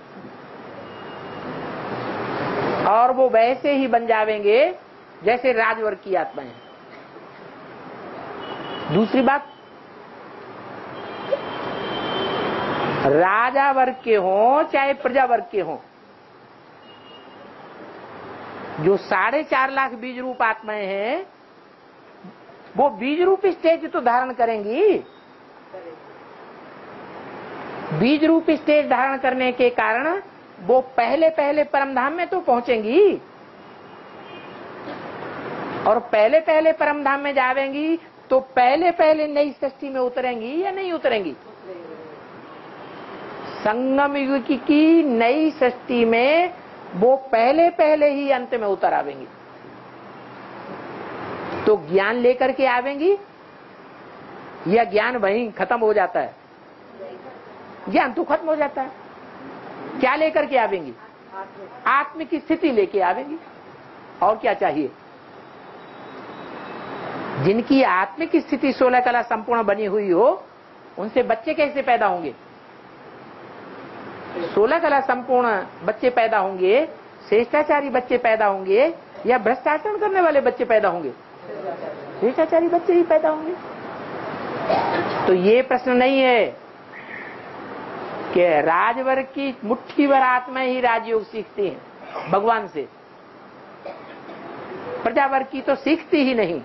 और वो वैसे ही बन जाएंगे जैसे राजवर्ग की आत्माएं हैं। दूसरी बात, राजा वर्ग के हों चाहे प्रजा वर्ग के हों, जो साढ़े चार लाख बीज रूप आत्माएं हैं वो बीज रूप स्टेज तो धारण करेंगी। बीज रूप स्टेज धारण करने के कारण वो पहले पहले परमधाम में तो पहुंचेंगी, और पहले पहले परमधाम में जावेंगी तो पहले पहले नई सृष्टि में उतरेंगी या नहीं उतरेंगी? संगम युग की नई सृष्टि में वो पहले पहले ही अंत में उतर आवेंगी। तो ज्ञान लेकर के आवेंगी या ज्ञान वहीं खत्म हो जाता है? ज्ञान तो खत्म हो जाता है। क्या लेकर के आवेंगी? आत्म की स्थिति लेके आवेंगी। और क्या चाहिए? जिनकी आत्मिक स्थिति सोलह कला संपूर्ण बनी हुई हो, उनसे बच्चे कैसे पैदा होंगे? सोलह कला संपूर्ण बच्चे पैदा होंगे, श्रेष्ठाचारी बच्चे पैदा होंगे या भ्रष्टाचार करने वाले बच्चे पैदा होंगे? श्रेष्ठाचारी बच्चे ही पैदा होंगे। तो ये प्रश्न नहीं है कि राजवर्ग की मुट्ठी भर आत्माएं ही राजयोग सीखती हैं भगवान से, प्रजावर्ग की तो सीखती ही नहीं।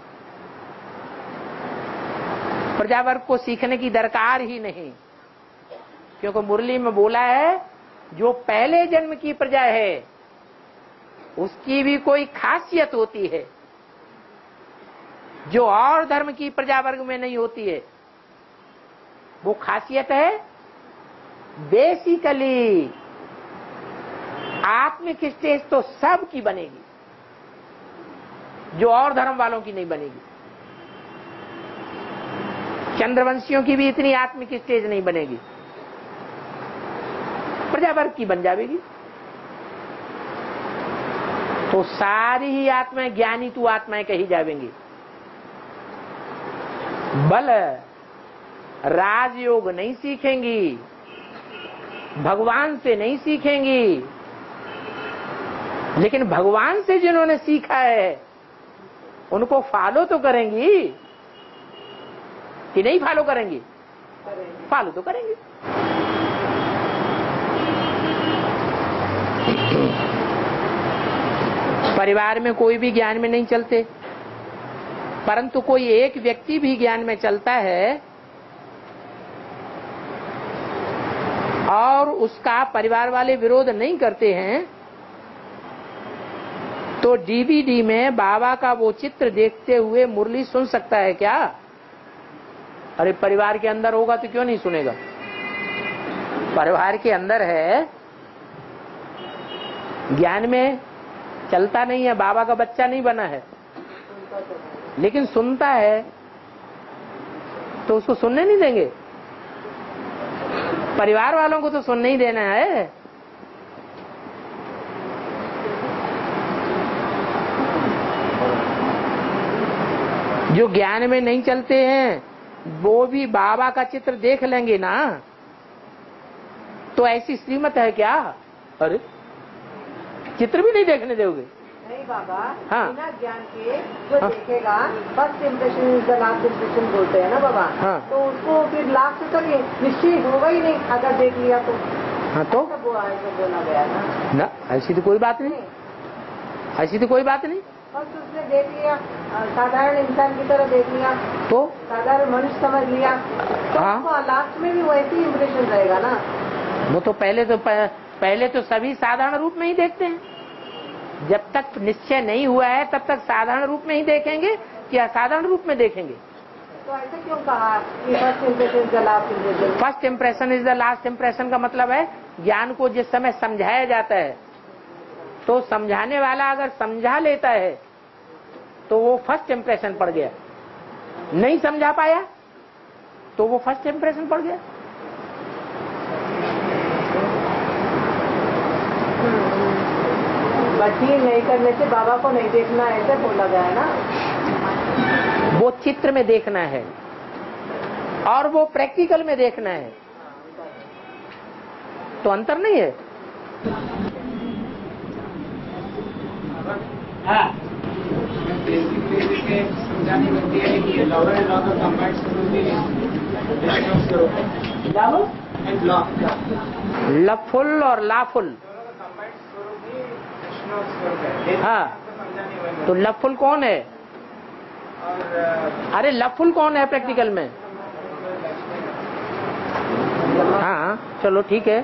प्रजावर्ग को सीखने की दरकार ही नहीं, क्योंकि मुरली में बोला है जो पहले जन्म की प्रजा है उसकी भी कोई खासियत होती है जो और धर्म की प्रजावर्ग में नहीं होती है। वो खासियत है बेसिकली आत्मिक स्टेज तो सब की बनेगी, जो और धर्म वालों की नहीं बनेगी। चंद्रवंशियों की भी इतनी आत्मिक स्टेज नहीं बनेगी, प्रजावर्ग की बन जाएगी। तो सारी ही आत्माएं ज्ञानी तू आत्माएं कही जाएंगी। बल राजयोग नहीं सीखेंगी, भगवान से नहीं सीखेंगी, लेकिन भगवान से जिन्होंने सीखा है उनको फॉलो तो करेंगी कि नहीं फॉलो करेंगी? फॉलो तो करेंगी। परिवार में कोई भी ज्ञान में नहीं चलते, परंतु कोई एक व्यक्ति भी ज्ञान में चलता है और उसका परिवार वाले विरोध नहीं करते हैं, तो डीवीडी में बाबा का वो चित्र देखते हुए मुरली सुन सकता है क्या? अरे परिवार के अंदर होगा तो क्यों नहीं सुनेगा? परिवार के अंदर है, ज्ञान में चलता नहीं है, बाबा का बच्चा नहीं बना है, लेकिन सुनता है, तो उसको सुनने नहीं देंगे? परिवार वालों को तो सुनने ही देना है। जो ज्ञान में नहीं चलते हैं वो भी बाबा का चित्र देख लेंगे ना, तो ऐसी श्रीमत है क्या? अरे चित्र भी नहीं देखने दोगे? नहीं बाबा, हाँ। बिना ज्ञान के जो हाँ। देखेगा, first impression is the last impression बोलते हैं ना बाबा। हाँ। तो उसको फिर लास्ट तक निश्चय होगा ही नहीं अगर देख लिया तो। हाँ तो ऐसा वो ऐसा बोला गया ना। ना, ऐसी तो कोई बात नहीं, ऐसी तो कोई बात नहीं। फर्स्ट उसने देख लिया, अ, साधारण इंसान की तरह देख लिया, तो साधारण मनुष्य समझ लिया, तो हाँ। उसको लास्ट में भी वैसे ही इम्प्रेशन रहेगा ना। वो तो पहले तो पहले तो सभी साधारण रूप में ही देखते हैं। जब तक निश्चय नहीं हुआ है तब तक साधारण रूप में ही देखेंगे कि असाधारण रूप में देखेंगे? तो ऐसा क्यों कहा कि first impression is the last impression? First impression is the last impression का मतलब है ज्ञान को जिस समय समझाया जाता है, तो समझाने वाला अगर समझा लेता है तो वो फर्स्ट इम्प्रेशन पड़ गया, नहीं समझा पाया तो वो फर्स्ट इम्प्रेशन पड़ गया। बच्ची नहीं करने से बाबा को नहीं देखना, ऐसे बोला गया है ना। वो चित्र में देखना है और वो प्रैक्टिकल में देखना है, तो अंतर नहीं है। हाँ। लफुल और लाफुल, हाँ, तो लफुल कौन है? अरे लफुल कौन है प्रैक्टिकल में? हाँ चलो ठीक है।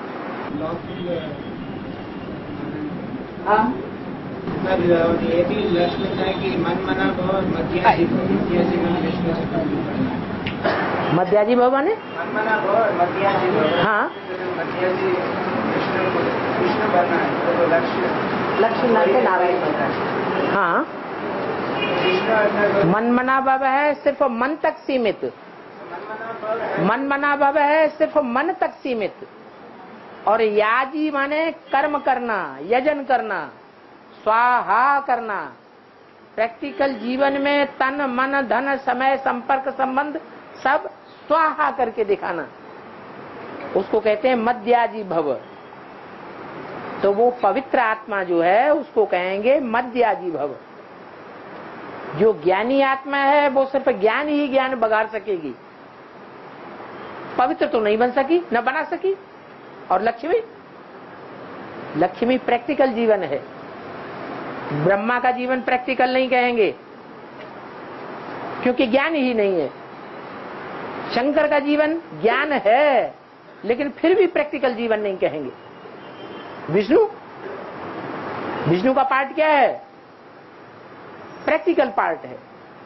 हाँ सर ये भी लक्ष्य है कि मन मना और मध्याजी मध्याजी मन विष्णु से मध्याजी भवन है, मन मना और मध्याजी हाँ मध्याजी विष्णु विष्णु बनना है, तो लक्ष्य लक्ष्य नारायण नारायण बनना है। हाँ। विष्णु मन मना भव है सिर्फ मन तक सीमित, मन मना भव है सिर्फ मन तक सीमित, और याजी माने कर्म करना, यजन करना, स्वाहा करना। प्रैक्टिकल जीवन में तन मन धन समय संपर्क संबंध सब स्वाहा करके दिखाना, उसको कहते हैं मध्याजी भव। तो वो पवित्र आत्मा जो है उसको कहेंगे मध्याजी भव। जो ज्ञानी आत्मा है वो सिर्फ ज्ञान ही ज्ञान बगाड़ सकेगी, पवित्र तो नहीं बन सकी, न बना सकी। और लक्ष्मी, लक्ष्मी प्रैक्टिकल जीवन है। ब्रह्मा का जीवन प्रैक्टिकल नहीं कहेंगे क्योंकि ज्ञान ही नहीं है। शंकर का जीवन ज्ञान है लेकिन फिर भी प्रैक्टिकल जीवन नहीं कहेंगे। विष्णु, विष्णु का पार्ट क्या है? प्रैक्टिकल पार्ट है।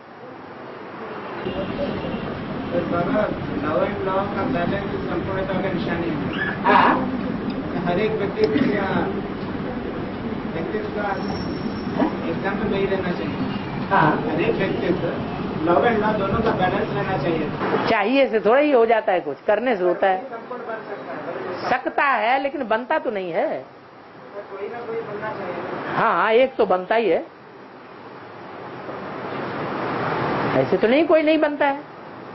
लव एंड लॉ का बैलेंस संपूर्णता का निशानी है। हाँ हर एक व्यक्ति व्यक्तित्व का एकदम तो नहीं रहना चाहिए। हाँ, हर एक व्यक्तित्व लव एंड लॉ दोनों का बैलेंस रहना चाहिए। चाहिए से थोड़ा ही हो जाता है, कुछ करने से होता है। संपूर्ण बन सकता है, सकता है लेकिन बनता तो नहीं है। कोई ना कोई बनना चाहिए। हाँ हाँ, एक तो बनता ही है, ऐसे तो नहीं कोई नहीं बनता है।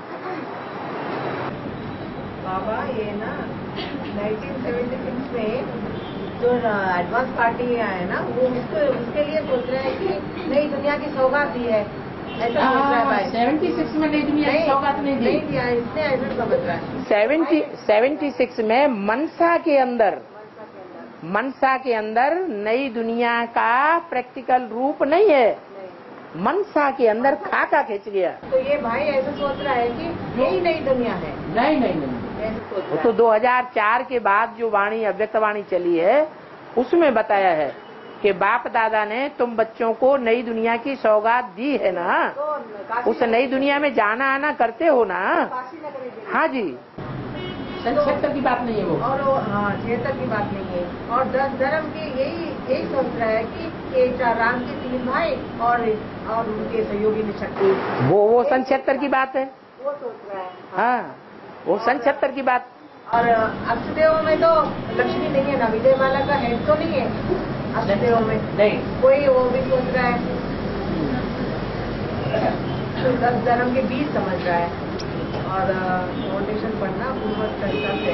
बाबा ये ना नाइनटीन सेवेंटी सिक्स में जो एडवांस पार्टी है ना, वो उसको उसके लिए सोच रहे हैं कि नई दुनिया की सौगात दी है, ऐसा सोच रहा है भाई। सेवेंटी सिक्स में नई दुनिया की सौगात नहीं नहीं दी। दिया, इसने ऐसा समझ रहा है। सेवेंटी सेवेंटी सिक्स में मनसा के अंदर, मनसा के अंदर नई दुनिया का प्रैक्टिकल रूप नहीं है। मनसा के अंदर खाका खिंच गया। तो ये भाई ऐसा सोच रहा है कि यही नई दुनिया है, नहीं नहीं नहीं, ऐसा सोच वो रहा तो है। दो हज़ार चार के बाद जो वाणी अव्यक्त वाणी चली है उसमें बताया है कि बाप दादा ने तुम बच्चों को नई दुनिया की सौगात दी है ना, उस नई दुनिया में जाना आना करते हो ना। हाँ जी, छिहत्तर की बात नहीं है वो। और वो हाँ छिहत्तर की बात नहीं है। और दस धर्म के यही यही सोच रहा है कि ये चार राम के तीन भाई और और उनके सहयोगी में शक्ति, वो वो सन छिहत्तर की बात है। वो सोच रहा है। हाँ, वो सन छिहत्तर की बात। और अष्टदेव में तो लक्ष्मी नहीं है ना, विजयमाला का हेड तो नहीं है अष्टदेव में, नहीं, कोई वो भी सोच रहा है। तो दस धर्म के बीच समझ रहा है। और फाउंडेशन पढ़ना पूर्वज संहिता से।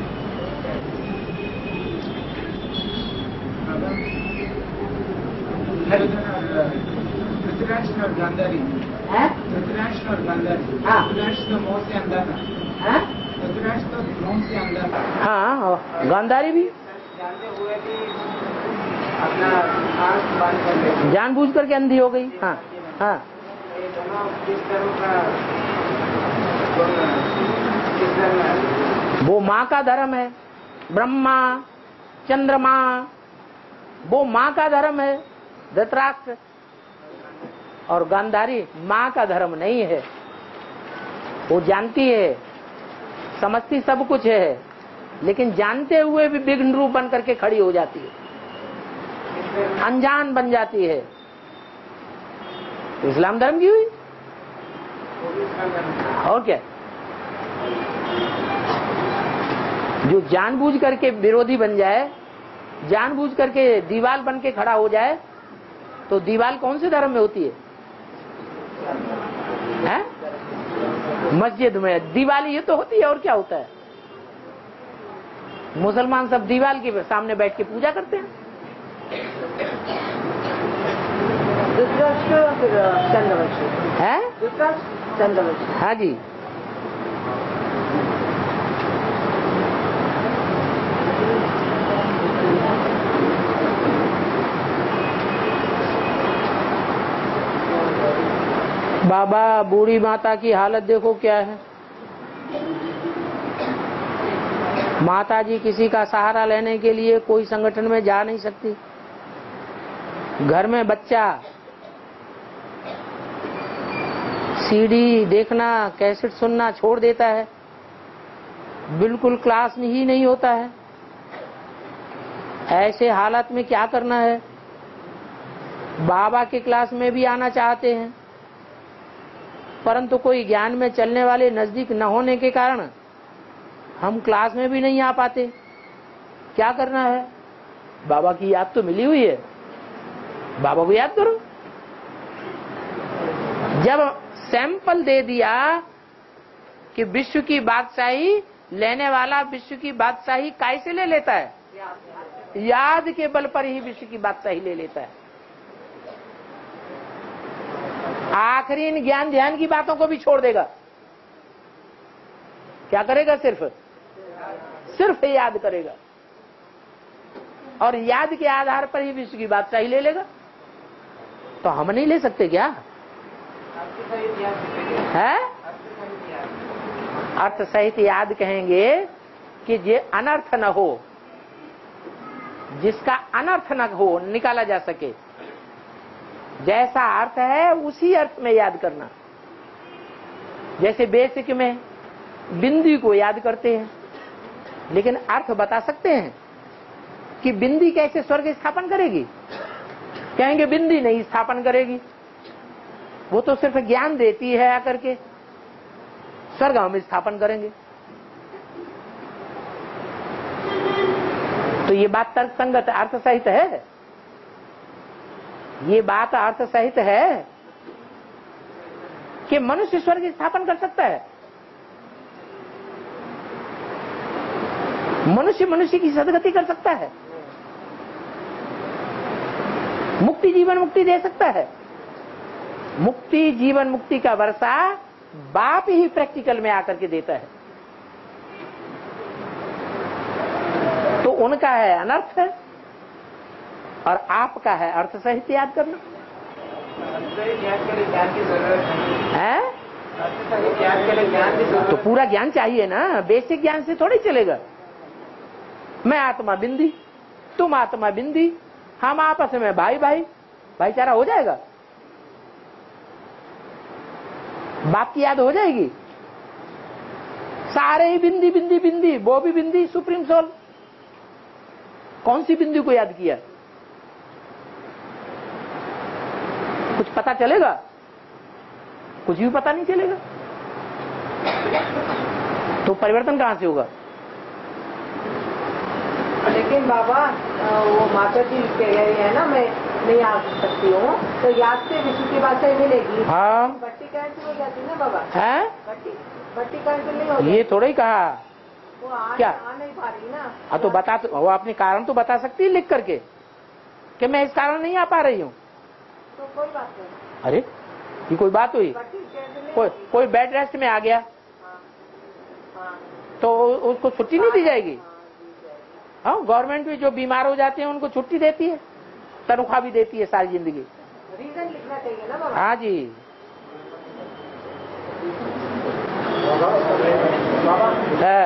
धृतराष्ट्र और गांधारी, धृतराष्ट्र और गांधारी, हाँ। धृतराष्ट्र तो मोह से अंधा था, धृतराष्ट्र तो मोह से अंधा था। हाँ, गांधारी भी जानते हुए भी अपना आंख बंद कर लेते। जानबूझ करके अंधी हो गई। हाँ हाँ, ये दोनों किस धर्म का, किस धर्म है? वो माँ का धर्म है। ब्रह्मा चंद्रमा वो माँ का धर्म है, धृतराष्ट्र। और गांधारी माँ का धर्म नहीं है। वो जानती है, समझती सब कुछ है, लेकिन जानते हुए भी विघ्न रूप बन करके खड़ी हो जाती है, अनजान बन जाती है। तो इस्लाम धर्म की हुई और क्या। जो जानबूझ करके विरोधी बन जाए, जानबूझ करके दीवार बन के खड़ा हो जाए, तो दीवार कौन से धर्म में होती है? हैं? मस्जिद में दीवाली ये तो होती है, और क्या होता है? मुसलमान सब दीवार के सामने बैठ के पूजा करते हैं। धृतराष्ट्र फिर चंद्रवंशी है? धृतराष्ट्र चंद्रवंशी। हाँ जी। बाबा बूढ़ी माता की हालत देखो क्या है। माता जी किसी का सहारा लेने के लिए कोई संगठन में जा नहीं सकती। घर में बच्चा सीडी देखना, कैसेट सुनना छोड़ देता है, बिल्कुल क्लास ही नहीं होता है। ऐसे हालत में क्या करना है? बाबा के क्लास में भी आना चाहते हैं, परंतु कोई ज्ञान में चलने वाले नजदीक न होने के कारण हम क्लास में भी नहीं आ पाते। क्या करना है? बाबा की याद तो मिली हुई है, बाबा को याद करो। जब सैंपल दे दिया कि विश्व की बादशाही लेने वाला विश्व की बादशाही कैसे ले लेता है? याद के बल पर ही विश्व की बादशाही ले लेता है। आखिरी इन ज्ञान ध्यान की बातों को भी छोड़ देगा। क्या करेगा? सिर्फ सिर्फ याद करेगा, और याद के आधार पर ही विश्व की बादशाही ले लेगा। तो हम नहीं ले सकते क्या? है अर्थ सहित याद कहेंगे कि ये अनर्थ न हो, जिसका अनर्थ न हो निकाला जा सके। जैसा अर्थ है उसी अर्थ में याद करना। जैसे बेसिक में बिंदी को याद करते हैं, लेकिन अर्थ बता सकते हैं कि बिंदी कैसे स्वर्ग स्थापन करेगी? कहेंगे बिंदी नहीं स्थापन करेगी, वो तो सिर्फ ज्ञान देती है आकर के, स्वर्ग हम स्थापन करेंगे। तो ये बात तर्क संगत अर्थ सहित है। ये बात अर्थ सहित है कि मनुष्य स्वर्ग स्थापन कर सकता है। मनुष्य मनुष्य की सदगति कर सकता है, मुक्ति जीवन मुक्ति दे सकता है। मुक्ति जीवन मुक्ति का वर्षा बाप ही प्रैक्टिकल में आकर के देता है। तो उनका है अनर्थ और आपका है अर्थ सहित याद करना है। तो पूरा ज्ञान चाहिए ना, बेसिक ज्ञान से थोड़ी चलेगा। मैं आत्मा बिंदी, तुम आत्मा बिंदी, हम आपस में भाई भाई भाईचारा हो जाएगा, बाप की याद हो जाएगी। सारे ही बिंदी बिंदी बिंदी, वो भी बिंदी सुप्रीम सोल। कौन सी बिंदी को याद किया? कुछ पता चलेगा? कुछ भी पता नहीं चलेगा। तो परिवर्तन कहां से होगा? लेकिन बाबा वो माता जी कह रही है ना, मैं नहीं आ सकती हूँ, तो याद से विष्णु की बात से मिलेगी। हाँ, भट्टी कैंसिल हो जाती ना बाबा। है भट्टी भट्टी कैंसिल नहीं हो ये थोड़ा ही कहा। वो आ, क्या? आ नहीं पा रही ना। हाँ तो बता, तो वो अपने कारण तो बता सकती है लिख करके कि मैं इस कारण नहीं आ पा रही हूँ। तो कोई बात नहीं। अरे ये कोई बात हुई? भट्टी कैंसिल नहीं कोई होती। कोई बेड रेस्ट में आ गया हाँ, हाँ, तो उसको छुट्टी नहीं दी जाएगी? हाँ, दी जाएगी। हाँ, गवर्नमेंट भी जो बीमार हो जाते हैं उनको छुट्टी देती है, तनख्वाह भी देती है सारी जिंदगी। रीजन लिखना चाहिए ना बाबा। हाँ जी। है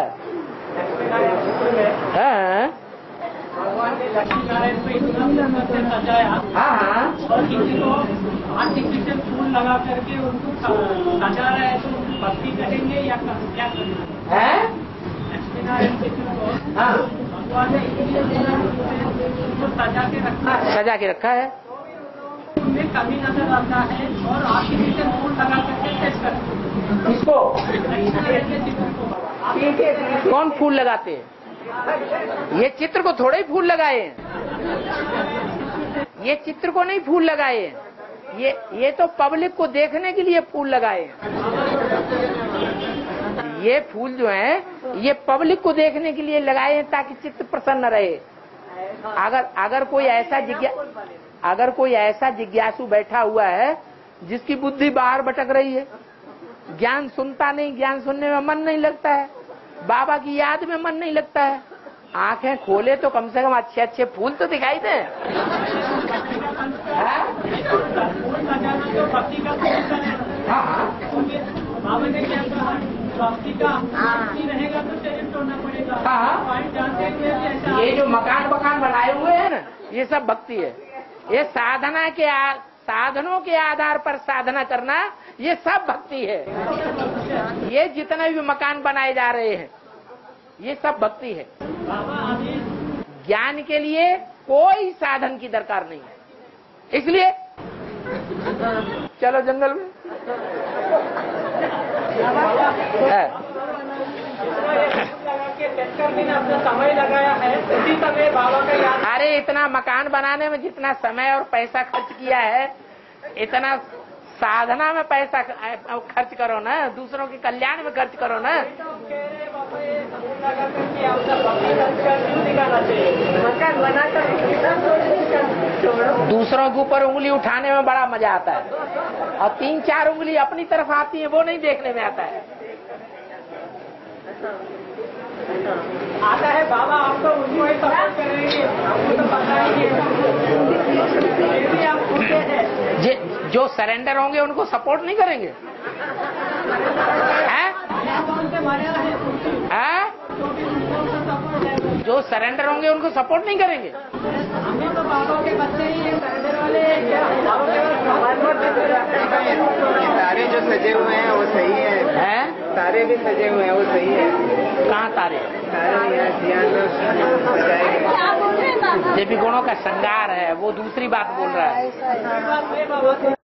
है भगवान ने लक्ष्मी नारायण को इतना सुंदर से सजाया हाँ हाँ और किसी को आर्टिफिशियल फूल लगा करके उनको सजा रहा है, तो भक्ति करेंगे या क्या करेंगे? है लक्ष्मी नारायण कृष्ण को हाँ भगवान ने इसलिए उनको सजा के रखा है, सजा के रखा है। उनमें कमी नजर आता है और आर्टिफिशियल फूल लगा करके टेस्ट करते हैं। किसको? लक्ष्मी नारायण के चित्र को कौन फूल लगाते हैं? ये चित्र को थोड़े ही फूल लगाए हैं। ये चित्र को नहीं फूल लगाए हैं। ये ये तो पब्लिक को देखने के लिए फूल लगाए हैं। ये फूल जो हैं ये पब्लिक को देखने के लिए लगाए हैं ताकि चित्त प्रसन्न रहे। अगर अगर कोई ऐसा जिज्ञा अगर कोई ऐसा जिज्ञासु बैठा हुआ है जिसकी बुद्धि बाहर भटक रही है, ज्ञान सुनता नहीं, ज्ञान सुनने में मन नहीं लगता है, बाबा की याद में मन नहीं लगता है, आंखें खोले तो कम से कम अच्छे अच्छे फूल तो दिखाई दे। हाँ बाबा ने क्या कहा? भक्ति का भक्ति रहेगा तो शरीर तोड़ना पड़ेगा। हाँ। जानते हैं ऐसा ये जो मकान मकान बनाए हुए हैं ना, ये सब भक्ति है। ये साधना के आ, साधनों के आधार पर साधना करना, ये सब भक्ति है। ये जितने भी मकान बनाए जा रहे हैं ये सब भक्ति है। बाबा अभी ज्ञान के लिए कोई साधन की दरकार नहीं है। इसलिए चलो जंगल में है। अपना समय लगाया है, उसी समय बाबा का याद। अरे इतना मकान बनाने में जितना समय और पैसा खर्च किया है, इतना साधना में पैसा खर्च करो ना, दूसरों के कल्याण में खर्च करो ना। मकान बनाकर दूसरों के ऊपर उंगली उठाने में बड़ा मजा आता है और तीन चार उंगली अपनी तरफ आती है वो नहीं देखने में आता है। आता है बाबा, आपको उनको ही सपोर्ट करेंगे, आपको तो पता ही है। आप पूछते हैं जे, जो सरेंडर होंगे उनको सपोर्ट नहीं करेंगे? हैं? हैं? जो सरेंडर होंगे उनको सपोर्ट नहीं करेंगे? हमें तो बाबा के बच्चे ही हैं, सरेंडर वाले। तारे जो सजे हुए हैं वो सही है। हैं? तारे भी सजे हुए हैं वो सही है। कहाँ तारे? तारे यहाँ ध्यान में सजाए गए। देवी गुणों का श्रृंगार है, वो दूसरी बात बोल रहा है। बाबा